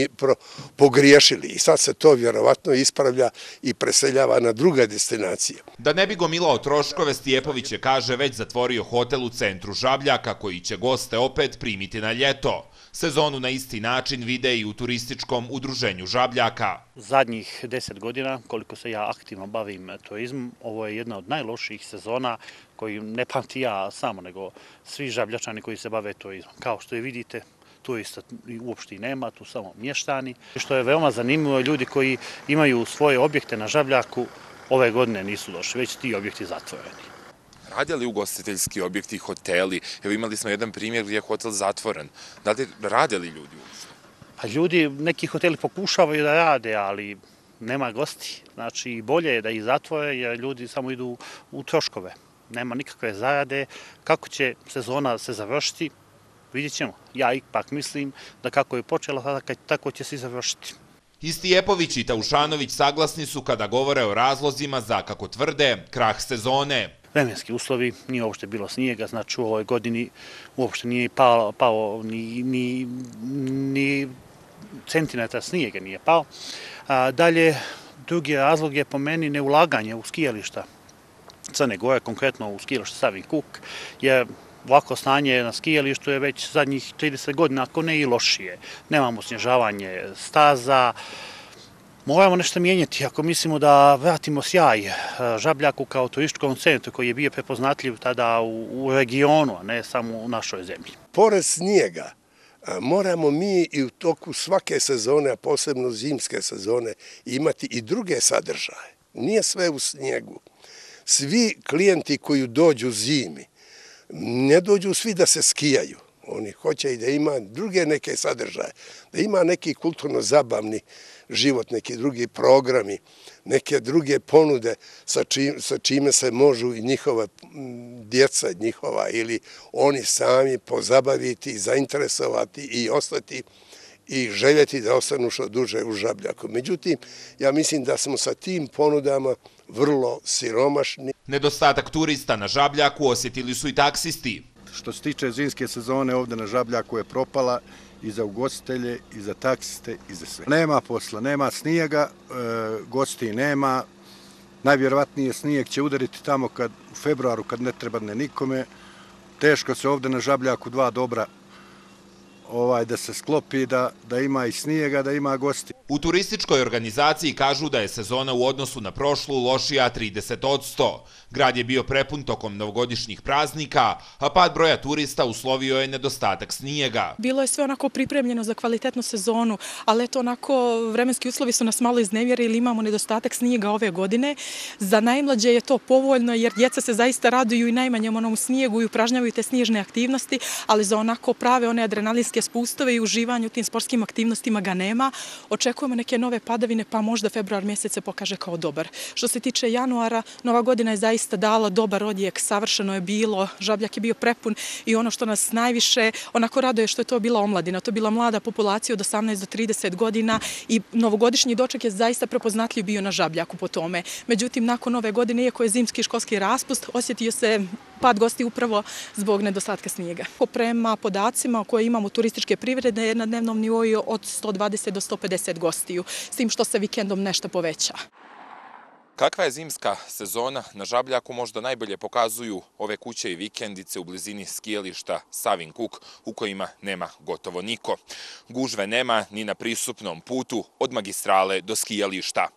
Speaker 15: pogriješili i sad se to vjerovatno ispravlja i preseljava na druge destinacije.
Speaker 14: Da ne bi gomilao troškove, Stijepović je, kaže, već zatvorio hotel u centru Žabljaka koji će goste opet primiti na ljeto. Sezonu na isti način vide i u turističkom udruženju Žabljaka.
Speaker 16: Zadnjih deset godina, koliko se ja aktivno bavim turizmom, ovo je jedna od najlošijih sezona koju ne pamti ja samo, nego svi Žabljačani koji se bave turizmom. Kao što je vidite, turista uopšte i nema, tu samo mještani. Što je veoma zanimljivo, ljudi koji imaju svoje objekte na Žabljaku ove godine nisu došli, već ti objekti zatvoreni.
Speaker 17: Rade li ugostiteljski objekti, hoteli? Evo imali smo jedan primjer gdje je hotel zatvoren. Da li rade li ljudi uopšte?
Speaker 16: Pa ljudi, neki hoteli pokušavaju da rade, ali nema gosti. Znači bolje je da ih zatvore jer ljudi samo idu u troškove. Nema nikakve zarade. Kako će sezona se završiti, vidjet ćemo. Ja ipak mislim da kako je počela, tako će se i završiti.
Speaker 14: I Stijepović i Taušanović saglasni su kada govore o razlozima za, kako tvrde, krah sezone.
Speaker 16: Vremenski uslovi, nije uopšte bilo snijega, znači u ovoj godini uopšte nije pao, pao ni, ni, ni centimetra snijega nije pao. A, dalje, drugi razlog je po meni neulaganje u skijališta Crne Gore, konkretno u skijališta Savin Kuk, jer ovako stanje na skijalištu je već zadnjih trideset godina, ako ne i lošije. Nemamo snježavanje staza, moramo nešto mijenjati ako mislimo da vratimo sjaj Žabljaku kao turističkom centru koji je bio prepoznatljiv tada u, u regionu, a ne samo u našoj zemlji.
Speaker 15: Pored snijega moramo mi i u toku svake sezone, a posebno zimske sezone, imati i druge sadržaje. Nije sve u snijegu. Svi klijenti koji dođu zimi, ne dođu svi da se skijaju. Oni hoće i da ima druge neke sadržaje, da ima neki kulturno-zabavni život, neki drugi programi, neke druge ponude sa, čim, sa čime se možu i njihova djeca njihova ili oni sami pozabaviti, zainteresovati i ostati i željeti da ostanu što duže u Žabljaku. Međutim, ja mislim da smo sa tim ponudama vrlo siromašni.
Speaker 14: Nedostatak turista na Žabljaku osjetili su i taksisti.
Speaker 18: Što se tiče zimske sezone, ovdje na Žabljaku je propala i za ugostitelje, i za taksiste, i za sve. Nema posla, nema snijega, e, gosti nema. Najvjerovatnije snijeg će udariti tamo kad, u februaru kad ne treba ne nikome. Teško se ovdje na Žabljaku dva dobra ovaj, da se sklopi, da, da ima i snijega, da ima gosti.
Speaker 14: U turističkoj organizaciji kažu da je sezona u odnosu na prošlu lošija trideset odsto. Grad je bio prepun tokom novogodišnjih praznika, a pad broja turista uslovio je nedostatak snijega.
Speaker 19: Bilo je sve onako pripremljeno za kvalitetnu sezonu, ali eto onako vremenski uslovi su nas malo iznevjerili, imamo nedostatak snijega ove godine. Za najmlađe je to povoljno jer djeca se zaista raduju i najmanjem onom snijegu i upražnjavaju te snježne aktivnosti, ali za onako prave one adrenalinske spustove i uživanje u tim sportskim aktivnostima ga nema. Očekujemo neke nove padavine, pa možda februar mjesec se pokaže kao dobar. Što se tiče januara, nova godina je zaista dala dobar odjek, savršeno je bilo, Žabljak je bio prepun i ono što nas najviše onako raduje što je to bila omladina, to je bila mlada populacija od osamnaest do trideset godina i novogodišnji doček je zaista prepoznatljiv bio na Žabljaku po tome. Međutim, nakon nove godine, iako je zimski školski raspust, osjetio se pad gosti upravo zbog nedostatka snijega. Prema podacima koje imamo turističke privrede na dnevnom nivou od sto dvadeset do sto pedeset gostiju, s tim što se vikendom nešto poveća.
Speaker 17: Kakva je zimska sezona na Žabljaku možda najbolje pokazuju ove kuće i vikendice u blizini skijališta Savin Kuk u kojima nema gotovo niko. Gužve nema ni na pristupnom putu od magistrale do skijališta.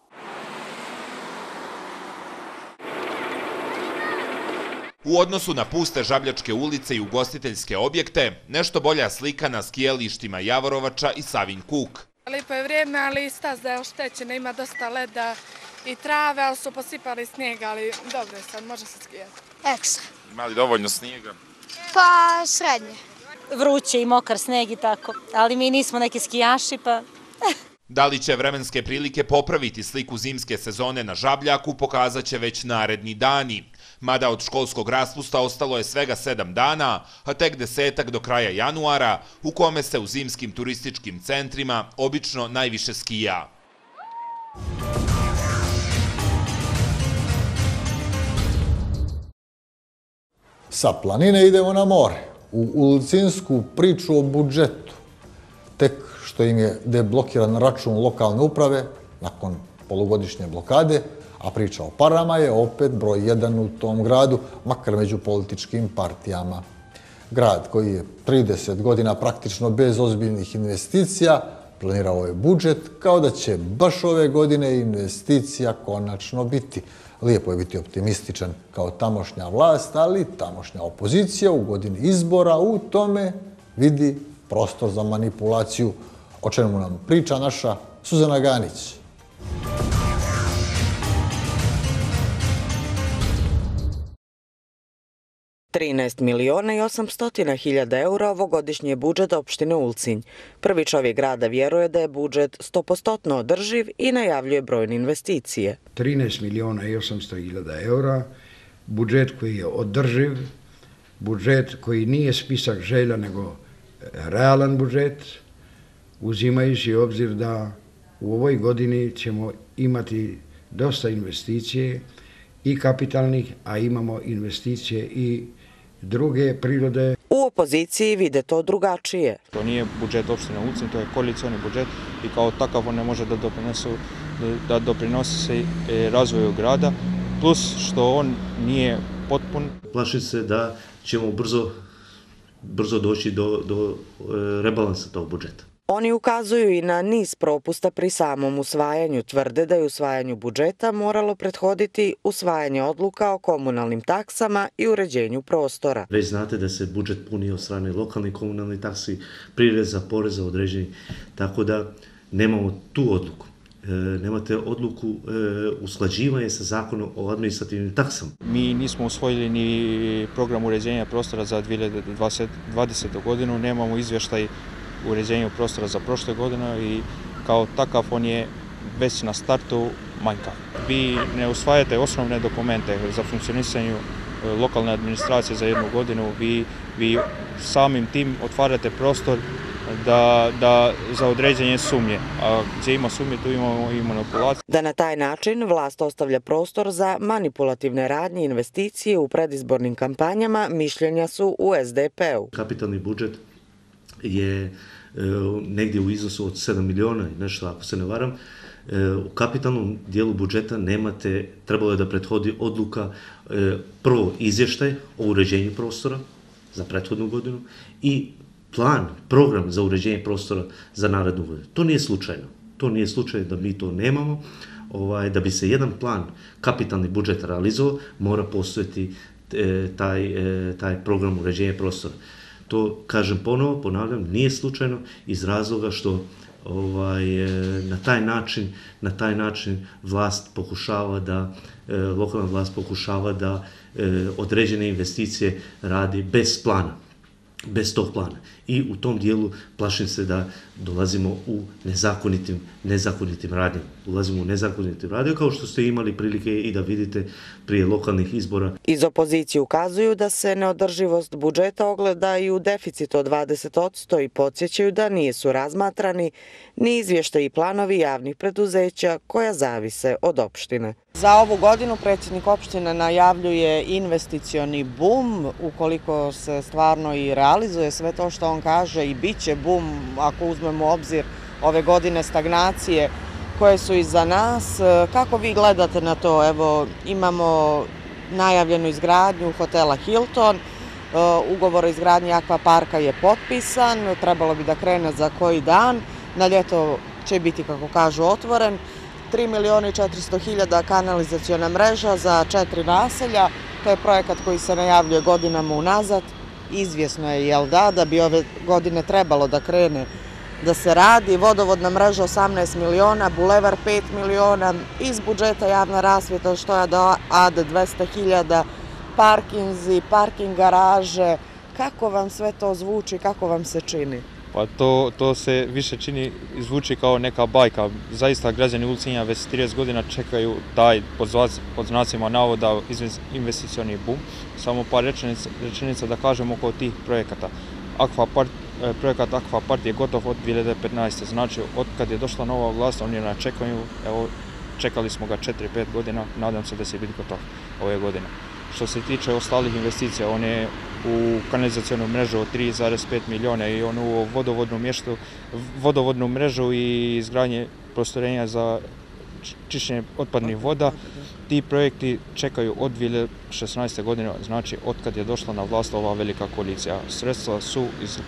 Speaker 17: U odnosu na puste žabljačke ulice i ugostiteljske objekte, nešto bolja slika na skijalištima Javorovača i Savin Kuk.
Speaker 20: Lipo je vrijeme, ali staza je oštećena, ima dosta leda i trave, ali su posipali snijega, ali dobro je sad, može se skijati.
Speaker 21: Ekstra.
Speaker 17: Ima li dovoljno snijega?
Speaker 21: Pa srednje.
Speaker 22: Vruće i mokar sneg i tako, ali mi nismo neki skijaši, pa...
Speaker 14: Da li će vremenske prilike popraviti sliku zimske sezone na Žabljaku, pokazat će već naredni dani. Mada od školskog raspusta ostalo je svega sedam dana, a tek desetak do kraja januara, u kome se u zimskim turističkim centrima obično najviše skija.
Speaker 1: Sa planine idemo na more, u ulcinsku priču o budžetu. Tek što im je deblokiran račun lokalne uprave nakon polugodišnje blokade, a priča o parama je opet broj jedan u tom gradu, makar među političkim partijama. Grad koji je trideset godina praktično bez ozbiljnih investicija planirao je budžet kao da će baš ove godine investicija konačno biti. Lijepo je biti optimističan kao tamošnja vlast, ali tamošnja opozicija u godini izbora u tome vidi prostor za manipulaciju, o čemu nam priča naša Suzana Ganić.
Speaker 23: trinaest miliona i osamsto hiljada eura ovogodišnji je budžet opštine Ulcinj. Prvi čovjek grada vjeruje da je budžet sto posto održiv i najavljuje brojne investicije.
Speaker 24: trinaest miliona i osamsto hiljada eura, budžet koji je održiv, budžet koji nije spisak želja nego realan budžet, uzimajući obzir da u ovoj godini ćemo imati dosta investicije i kapitalnih, a imamo investicije i druge prirode.
Speaker 23: U opoziciji vide to drugačije.
Speaker 25: To nije budžet opštine Ulcinj, to je koalicioni budžet i kao takav on ne može da doprinesu, da doprinosi se razvoju grada, plus što on nije potpun.
Speaker 26: Plašim se da ćemo brzo, brzo doći do, do rebalansa tog budžeta.
Speaker 23: Oni ukazuju i na niz propusta pri samom usvajanju. Tvrde da je usvajanju budžeta moralo prethoditi usvajanje odluka o komunalnim taksama i uređenju prostora.
Speaker 26: Već znate da se budžet puni od strane lokalnih komunalnih taksi, prireza, poreza određeni, tako da nemamo tu odluku. E, nemate odluku e, usklađivanja sa zakonom o administrativnim taksama.
Speaker 25: Mi nismo usvojili ni program uređenja prostora za dvije hiljade dvadesete. godinu, nemamo izvještaj uređenju prostora za prošle godine i kao takav on je već na startu manjkav. Vi ne usvajate osnovne dokumente za funkcionisanje lokalne administracije za jednu godinu, vi, vi samim tim otvarate prostor da, da za određenje sumnje, a gdje ima sumnje tu imamo i manipulaciju.
Speaker 23: Da na taj način vlast ostavlja prostor za manipulativne radnje i investicije u predizbornim kampanjama, mišljenja su u es de pe u.
Speaker 26: Kapitalni budžet je e, negdje u iznosu od sedam miliona i nešto, ako se ne varam. E, u kapitalnom dijelu budžeta nemate, trebalo je da prethodi odluka, e, prvo izvještaj o uređenju prostora za prethodnu godinu i plan, program za uređenje prostora za narednu godinu. To nije slučajno. To nije slučajno da mi to nemamo. Ovaj, da bi se jedan plan, kapitalni budžet realizovao, mora postojati e, taj, e, taj program uređenja prostora. To, kažem ponovo, ponavljam, nije slučajno iz razloga što ovaj, na taj način, na taj način vlast pokušava da, lokalna vlast pokušava da određene investicije radi bez plana, bez tog plana. I u tom dijelu plašim se da dolazimo u nezakonitim, nezakonitim radnjama. Ulazimo u nezakonitim radnjama, kao što ste imali prilike i da vidite prije lokalnih izbora.
Speaker 23: Iz opozicije ukazuju da se neodrživost budžeta ogleda i u deficitu od dvadeset posto i podsjećaju da nisu razmatrani ni izvještaji i planovi javnih preduzeća koja zavise od opštine. Za ovu godinu predsjednik opštine najavljuje investicioni bum, ukoliko se stvarno i realizuje sve to što on kaže i bit će bum ako uzmemo u obzir ove godine stagnacije koje su iza nas. Kako vi gledate na to? Evo, imamo najavljenu izgradnju hotela Hilton, ugovor o izgradnji akvaparka je potpisan, trebalo bi da krene za koji dan, na ljeto će biti, kako kažu, otvoren. tri miliona i četiristo hiljada kanalizaciona mreža za četiri naselja, to je projekat koji se najavljuje godinama unazad. Izvjesno je, jel da, da bi ove godine trebalo da krene da se radi. Vodovodna mreža osamnaest miliona, bulevar pet miliona, iz budžeta javna rasvjeta što je do A D dvesta hiljada, parkinzi, parking garaže. Kako vam sve to zvuči, kako vam se čini?
Speaker 25: Pa to, to se više čini, zvuči kao neka bajka. Zaista građani Ulcinja već trideset godina čekaju taj, pod znacima navoda, investicioni bum. Samo par rečenica, rečenica da kažemo oko tih projekata. Akvapart, projekat Akvapart je gotov od dvije hiljade petnaeste. Znači, od kad je došla nova vlast, oni na čekanju, evo, čekali smo ga četiri pet godina, nadam se da će biti gotov ove godine. Što se tiče ostalih investicija, on je u kanalizacijonu mrežu od tri zarez pet miliona i on u vodovodnu, mještu, vodovodnu mrežu i izgradnje prostorenja za čišćenje otpadnih voda. Ti projekti čekaju od dvije hiljade šesnaeste. godine, znači od kad je došla na vlast ova velika koalicija. Sredstva su,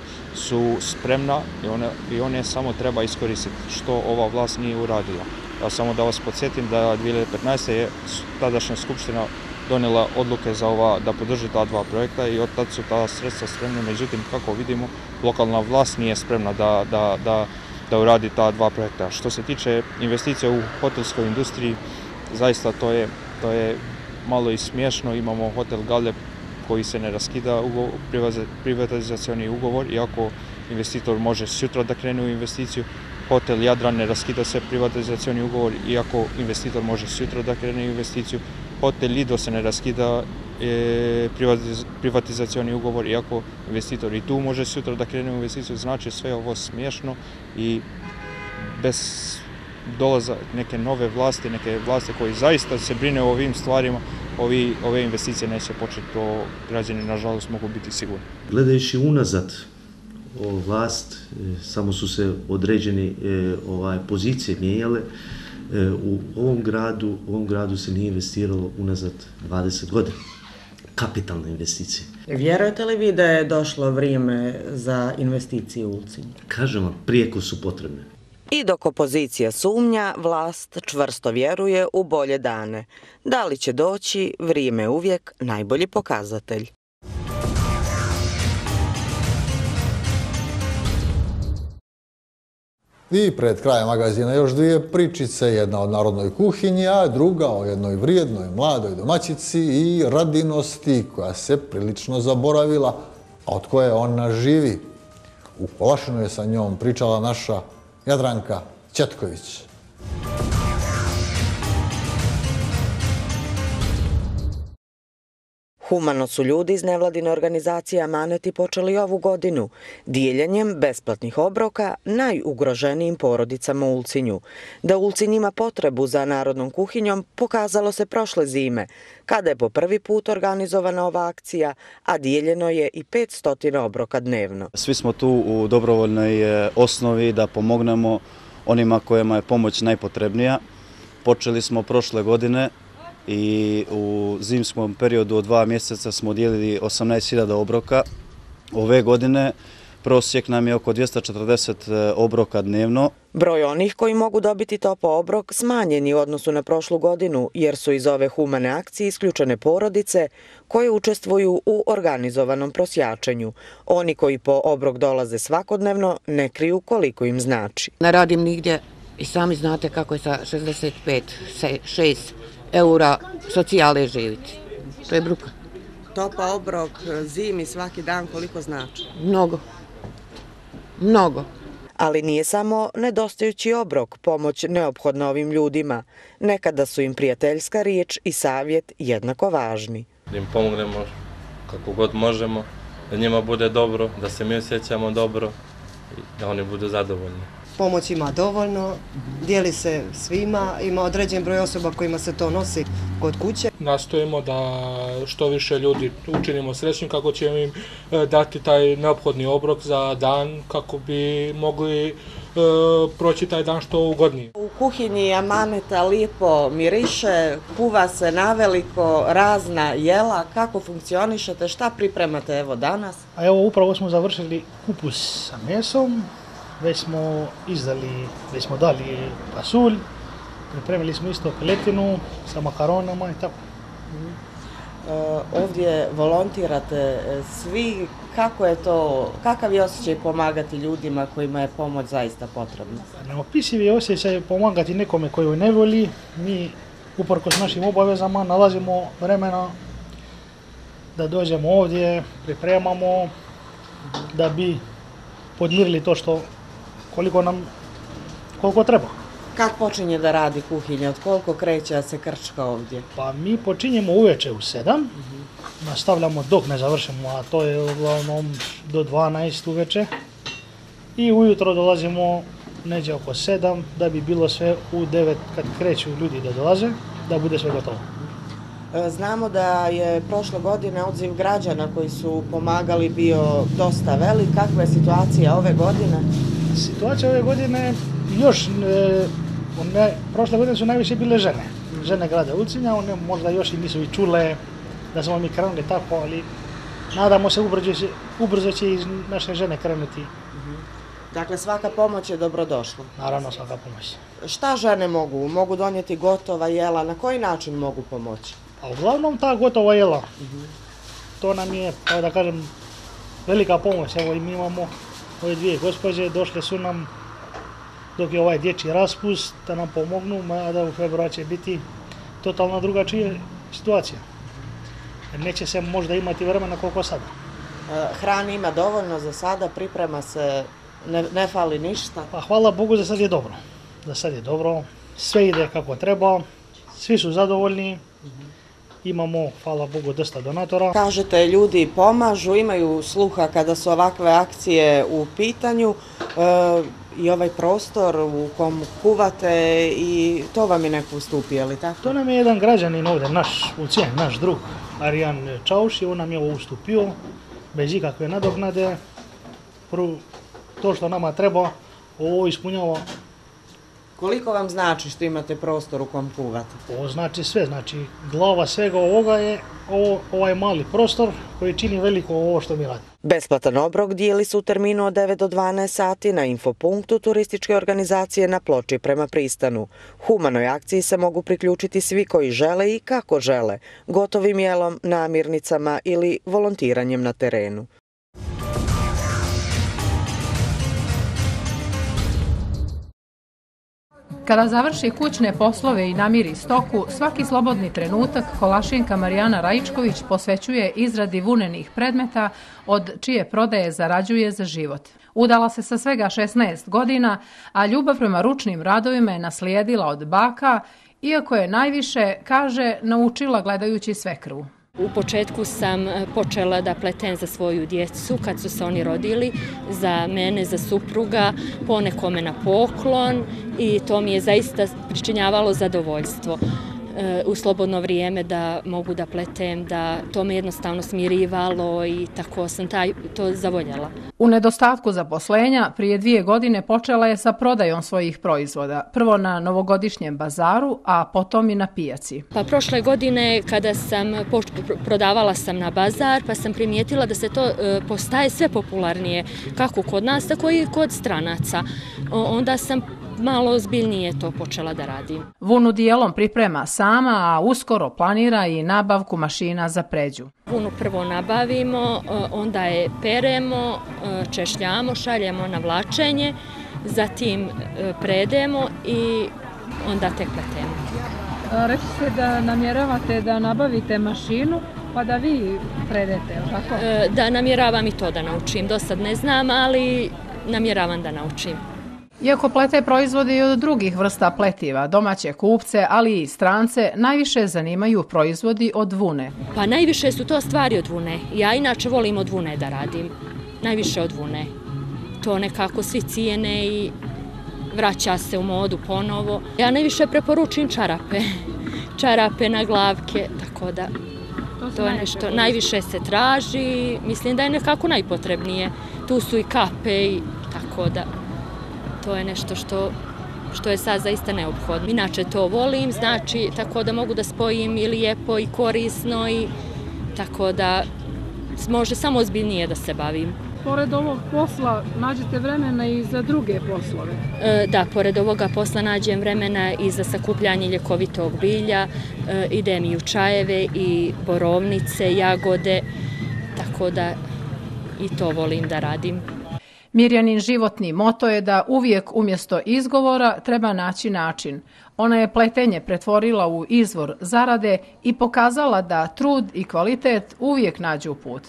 Speaker 25: su spremna i one, i one samo treba iskoristiti, što ova vlast nije uradila. Ja samo da vas podsjetim da dvije hiljade petnaeste. je tadašnja skupština donijela odluke za ova, da podrži ta dva projekta i od tad su ta sredstva spremna, međutim, kako vidimo, lokalna vlast nije spremna da, da, da, da uradi ta dva projekta. Što se tiče investicija u hotelskoj industriji, zaista to je, to je malo i smiješno. Imamo hotel Galeb koji se ne raskida privatizacioni ugovor, iako investitor može sutra da krene u investiciju. Hotel Jadran ne raskida se privatizacioni ugovor, iako investitor može sutra da krene u investiciju. Hotel Lido se ne raskida e, privatizacioni ugovor, iako investitor i tu može sutra da krene u investiciju. Znači sve ovo smiješno i bez dolaza neke nove vlasti, neke vlasti koji zaista se brine o ovim stvarima, ovi, ove investicije neće početi, to građani nažalost mogu biti sigurni.
Speaker 26: Gledajući unazad, o vlast, samo su se određene e, ovaj, pozicije mijenjale. E, u ovom gradu, u ovom gradu se nije investiralo unazad dvadeset godina. Kapitalne investicije.
Speaker 23: Vjerujete li vi da je došlo vrijeme za investicije u Ulcinju?
Speaker 26: Kažem vam, prijeko su potrebne.
Speaker 23: I dok opozicija sumnja, vlast čvrsto vjeruje u bolje dane. Da li će doći, vrijeme je uvijek najbolji pokazatelj.
Speaker 1: I pred krajem magazina još dvije pričice, jedna o narodnoj kuhinji, a druga o jednoj vrijednoj mladoj domaćici i radinosti koja se prilično zaboravila, a od koje ona živi. U Polašinu je sa njom pričala naša Jadranka Ćetković.
Speaker 23: Humano su ljudi iz nevladine organizacije Amaneti počeli ovu godinu dijeljenjem besplatnih obroka najugroženijim porodicama u Ulcinju. Da Ulcinj ima potrebu za narodnom kuhinjom pokazalo se prošle zime, kada je po prvi put organizovana ova akcija, a dijeljeno je i petsto obroka dnevno.
Speaker 2: Svi smo tu u dobrovoljnoj osnovi da pomognemo onima kojima je pomoć najpotrebnija. Počeli smo prošle godine i u zimskom periodu od dva mjeseca smo dijelili osamnaest hiljada obroka. Ove godine prosjek nam je oko dvjesto četrdeset obroka dnevno.
Speaker 23: Broj onih koji mogu dobiti topao obrok smanjen je u odnosu na prošlu godinu, jer su iz ove humane akcije isključene porodice koje učestvuju u organizovanom prosjačenju. Oni koji po obrok dolaze svakodnevno ne kriju koliko im znači.
Speaker 3: Ne radim nigdje i sami znate kako je sa šezdeset pet, šest eura socijale živiti. To je bruka.
Speaker 23: Topa obrok zimi svaki dan koliko znači?
Speaker 3: Mnogo. Mnogo.
Speaker 23: Ali nije samo nedostajući obrok pomoć neophodna ovim ljudima. Nekada su im prijateljska riječ i savjet jednako važni.
Speaker 4: Da im pomognemo kako god možemo, da njima bude dobro, da se mi osjećamo dobro i da oni budu zadovoljni.
Speaker 5: pomoć ima dovoljno, dijeli se svima, ima određen broj osoba kojima se to nosi kod kuće.
Speaker 6: Nastojimo da što više ljudi učinimo srećnim kako ćemo im dati taj neophodni obrok za dan kako bi mogli e, proći taj dan što ugodnije.
Speaker 23: U kuhinji Amaneta lijepo miriše, kuva se naveliko, razna jela. Kako funkcionišete, šta pripremate evo danas?
Speaker 8: A evo upravo smo završili kupus sa mesom, već smo izdali, već smo dali pasulj, pripremili smo isto piletinu sa makaronama i tako.
Speaker 23: Ovdje volontirate svi, kako je to, kakav je osjećaj pomagati ljudima kojima je pomoć zaista potrebna?
Speaker 8: Neopisiv je osjećaj pomagati nekome koji u nevoli. Mi, uprkos našim obavezama, nalazimo vremena da dođemo ovdje, pripremamo, da bi podmirili to što koliko nam, koliko treba.
Speaker 23: Kad počinje da radi kuhinja, od koliko kreće da se krčka ovdje?
Speaker 8: Pa mi počinjemo uveče u sedam, nastavljamo dok ne završimo, a to je uglavnom do dvanaest uveče. I ujutro dolazimo neđe oko sedam, da bi bilo sve u devet kad kreću ljudi da dolaze, da bude sve gotovo.
Speaker 23: Znamo da je prošle godine odziv građana koji su pomagali bio dosta velik. Kakva je situacija ove godine?
Speaker 8: Situacija ove godine još, e, one, prošle godine su najviše bile žene. Žene grada Ulcinja, one možda još i nisu i čule da smo mi krenuli tako, ali nadamo se ubrzo će, ubrzo će i naše žene krenuti.
Speaker 23: Dakle, svaka pomoć je dobrodošla.
Speaker 8: Naravno, svaka pomoć.
Speaker 23: Šta žene mogu? Mogu donijeti gotova jela? Na koji način mogu pomoći?
Speaker 8: A uglavnom ta gotova jela. To nam je, kao da kažem, velika pomoć. Evo i mi imamo ove dvije gospođe, došle su nam dok je ovaj dječji raspust, da nam pomognu, mada u februaru će biti totalno drugačija situacija. Neće se možda imati vremena koliko sada.
Speaker 23: Hrane ima dovoljno za sada, priprema se, ne, ne fali ništa.
Speaker 8: Pa hvala Bogu, za sad je dobro. Za sad je dobro, sve ide kako treba, svi su zadovoljni. Imamo, hvala Bogu, dosta donatora.
Speaker 23: Kažete, ljudi pomažu, imaju sluha kada su ovakve akcije u pitanju. E, I ovaj prostor u kom kuvate, i to vam je neko ustupio, je li tako?
Speaker 8: To nam je jedan građanin ovdje, naš Ulcijan, naš drug, Arijan Čauš, i on nam je ovo ustupio, bez ikakve nadoknade. Prvo, to što nama treba, ovo ispunjava.
Speaker 23: Koliko vam znači što imate prostor u kom kuvate?
Speaker 8: Ovo znači sve, znači glava svega ovoga je ovo, ovaj mali prostor koji čini veliko ovo što mi radimo.
Speaker 23: Besplatan obrok dijeli su u terminu od devet do dvanaest sati na infopunktu turističke organizacije na Ploči prema pristanu. Humanoj akciji se mogu priključiti svi koji žele i kako žele, gotovim jelom, namirnicama ili volontiranjem na terenu.
Speaker 10: Kada završi kućne poslove i namiri stoku, svaki slobodni trenutak Kolašinka Marijana Rajičković posvećuje izradi vunenih predmeta od čije prodaje zarađuje za život. Udala se sa svega šesnaest godina, a ljubav prema ručnim radovima je naslijedila od baka, iako je najviše, kaže, naučila gledajući svekrvu.
Speaker 12: U početku sam počela da pletem za svoju djecu kad su se oni rodili, za mene, za supruga, ponekome na poklon, i to mi je zaista pričinjavalo zadovoljstvo. U slobodno vrijeme da mogu da pletem, da to me jednostavno smirivalo i tako sam taj, to zavoljela.
Speaker 10: U nedostatku zaposlenja prije dvije godine počela je sa prodajom svojih proizvoda. Prvo na novogodišnjem bazaru, a potom i na pijaci.
Speaker 12: Pa prošle godine kada sam prodavala sam na bazar, pa sam primijetila da se to postaje sve popularnije, kako kod nas, tako i kod stranaca. Onda sam malo ozbiljnije to počela da radim.
Speaker 10: Vunu dijelom priprema sama, a uskoro planira i nabavku mašina za pređu.
Speaker 12: Vunu prvo nabavimo, onda je peremo, češljamo, šaljemo na vlačenje, zatim predemo i onda tek pletemo.
Speaker 10: Rekli ste da namjeravate da nabavite mašinu, pa da vi predete, tako?
Speaker 12: Da, namjeravam i to da naučim. Do sad ne znam, ali namjeravam da naučim.
Speaker 10: Iako plete proizvode i od drugih vrsta pletiva, domaće kupce, ali i strance, najviše zanimaju proizvodi od vune.
Speaker 12: Pa najviše su to stvari od vune. Ja inače volim od vune da radim. Najviše od vune. To nekako svi cijene i vraća se u modu ponovo. Ja najviše preporučujem čarape, čarape na glavke, tako da to je nešto, najviše se traži, mislim da je nekako najpotrebnije. Tu su i kape i tako da to je nešto što, što je sad zaista neophodno. Inače to volim, znači tako da mogu da spojim i lijepo i korisno i tako da može samo ozbiljnije da se bavim.
Speaker 10: Pored ovog posla nađete vremena i za druge poslove?
Speaker 12: E, da, pored ovoga posla nađem vremena i za sakupljanje ljekovitog bilja, e, idem i u čajeve i borovnice, jagode, tako da i to volim da radim.
Speaker 10: Mirjanin životni moto je da uvijek umjesto izgovora treba naći način. Ona je pletenje pretvorila u izvor zarade i pokazala da trud i kvalitet uvijek nađu put.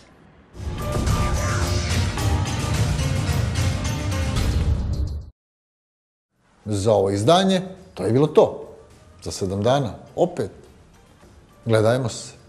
Speaker 1: Za ovo izdanje to je bilo to. Za sedam dana opet gledajmo se.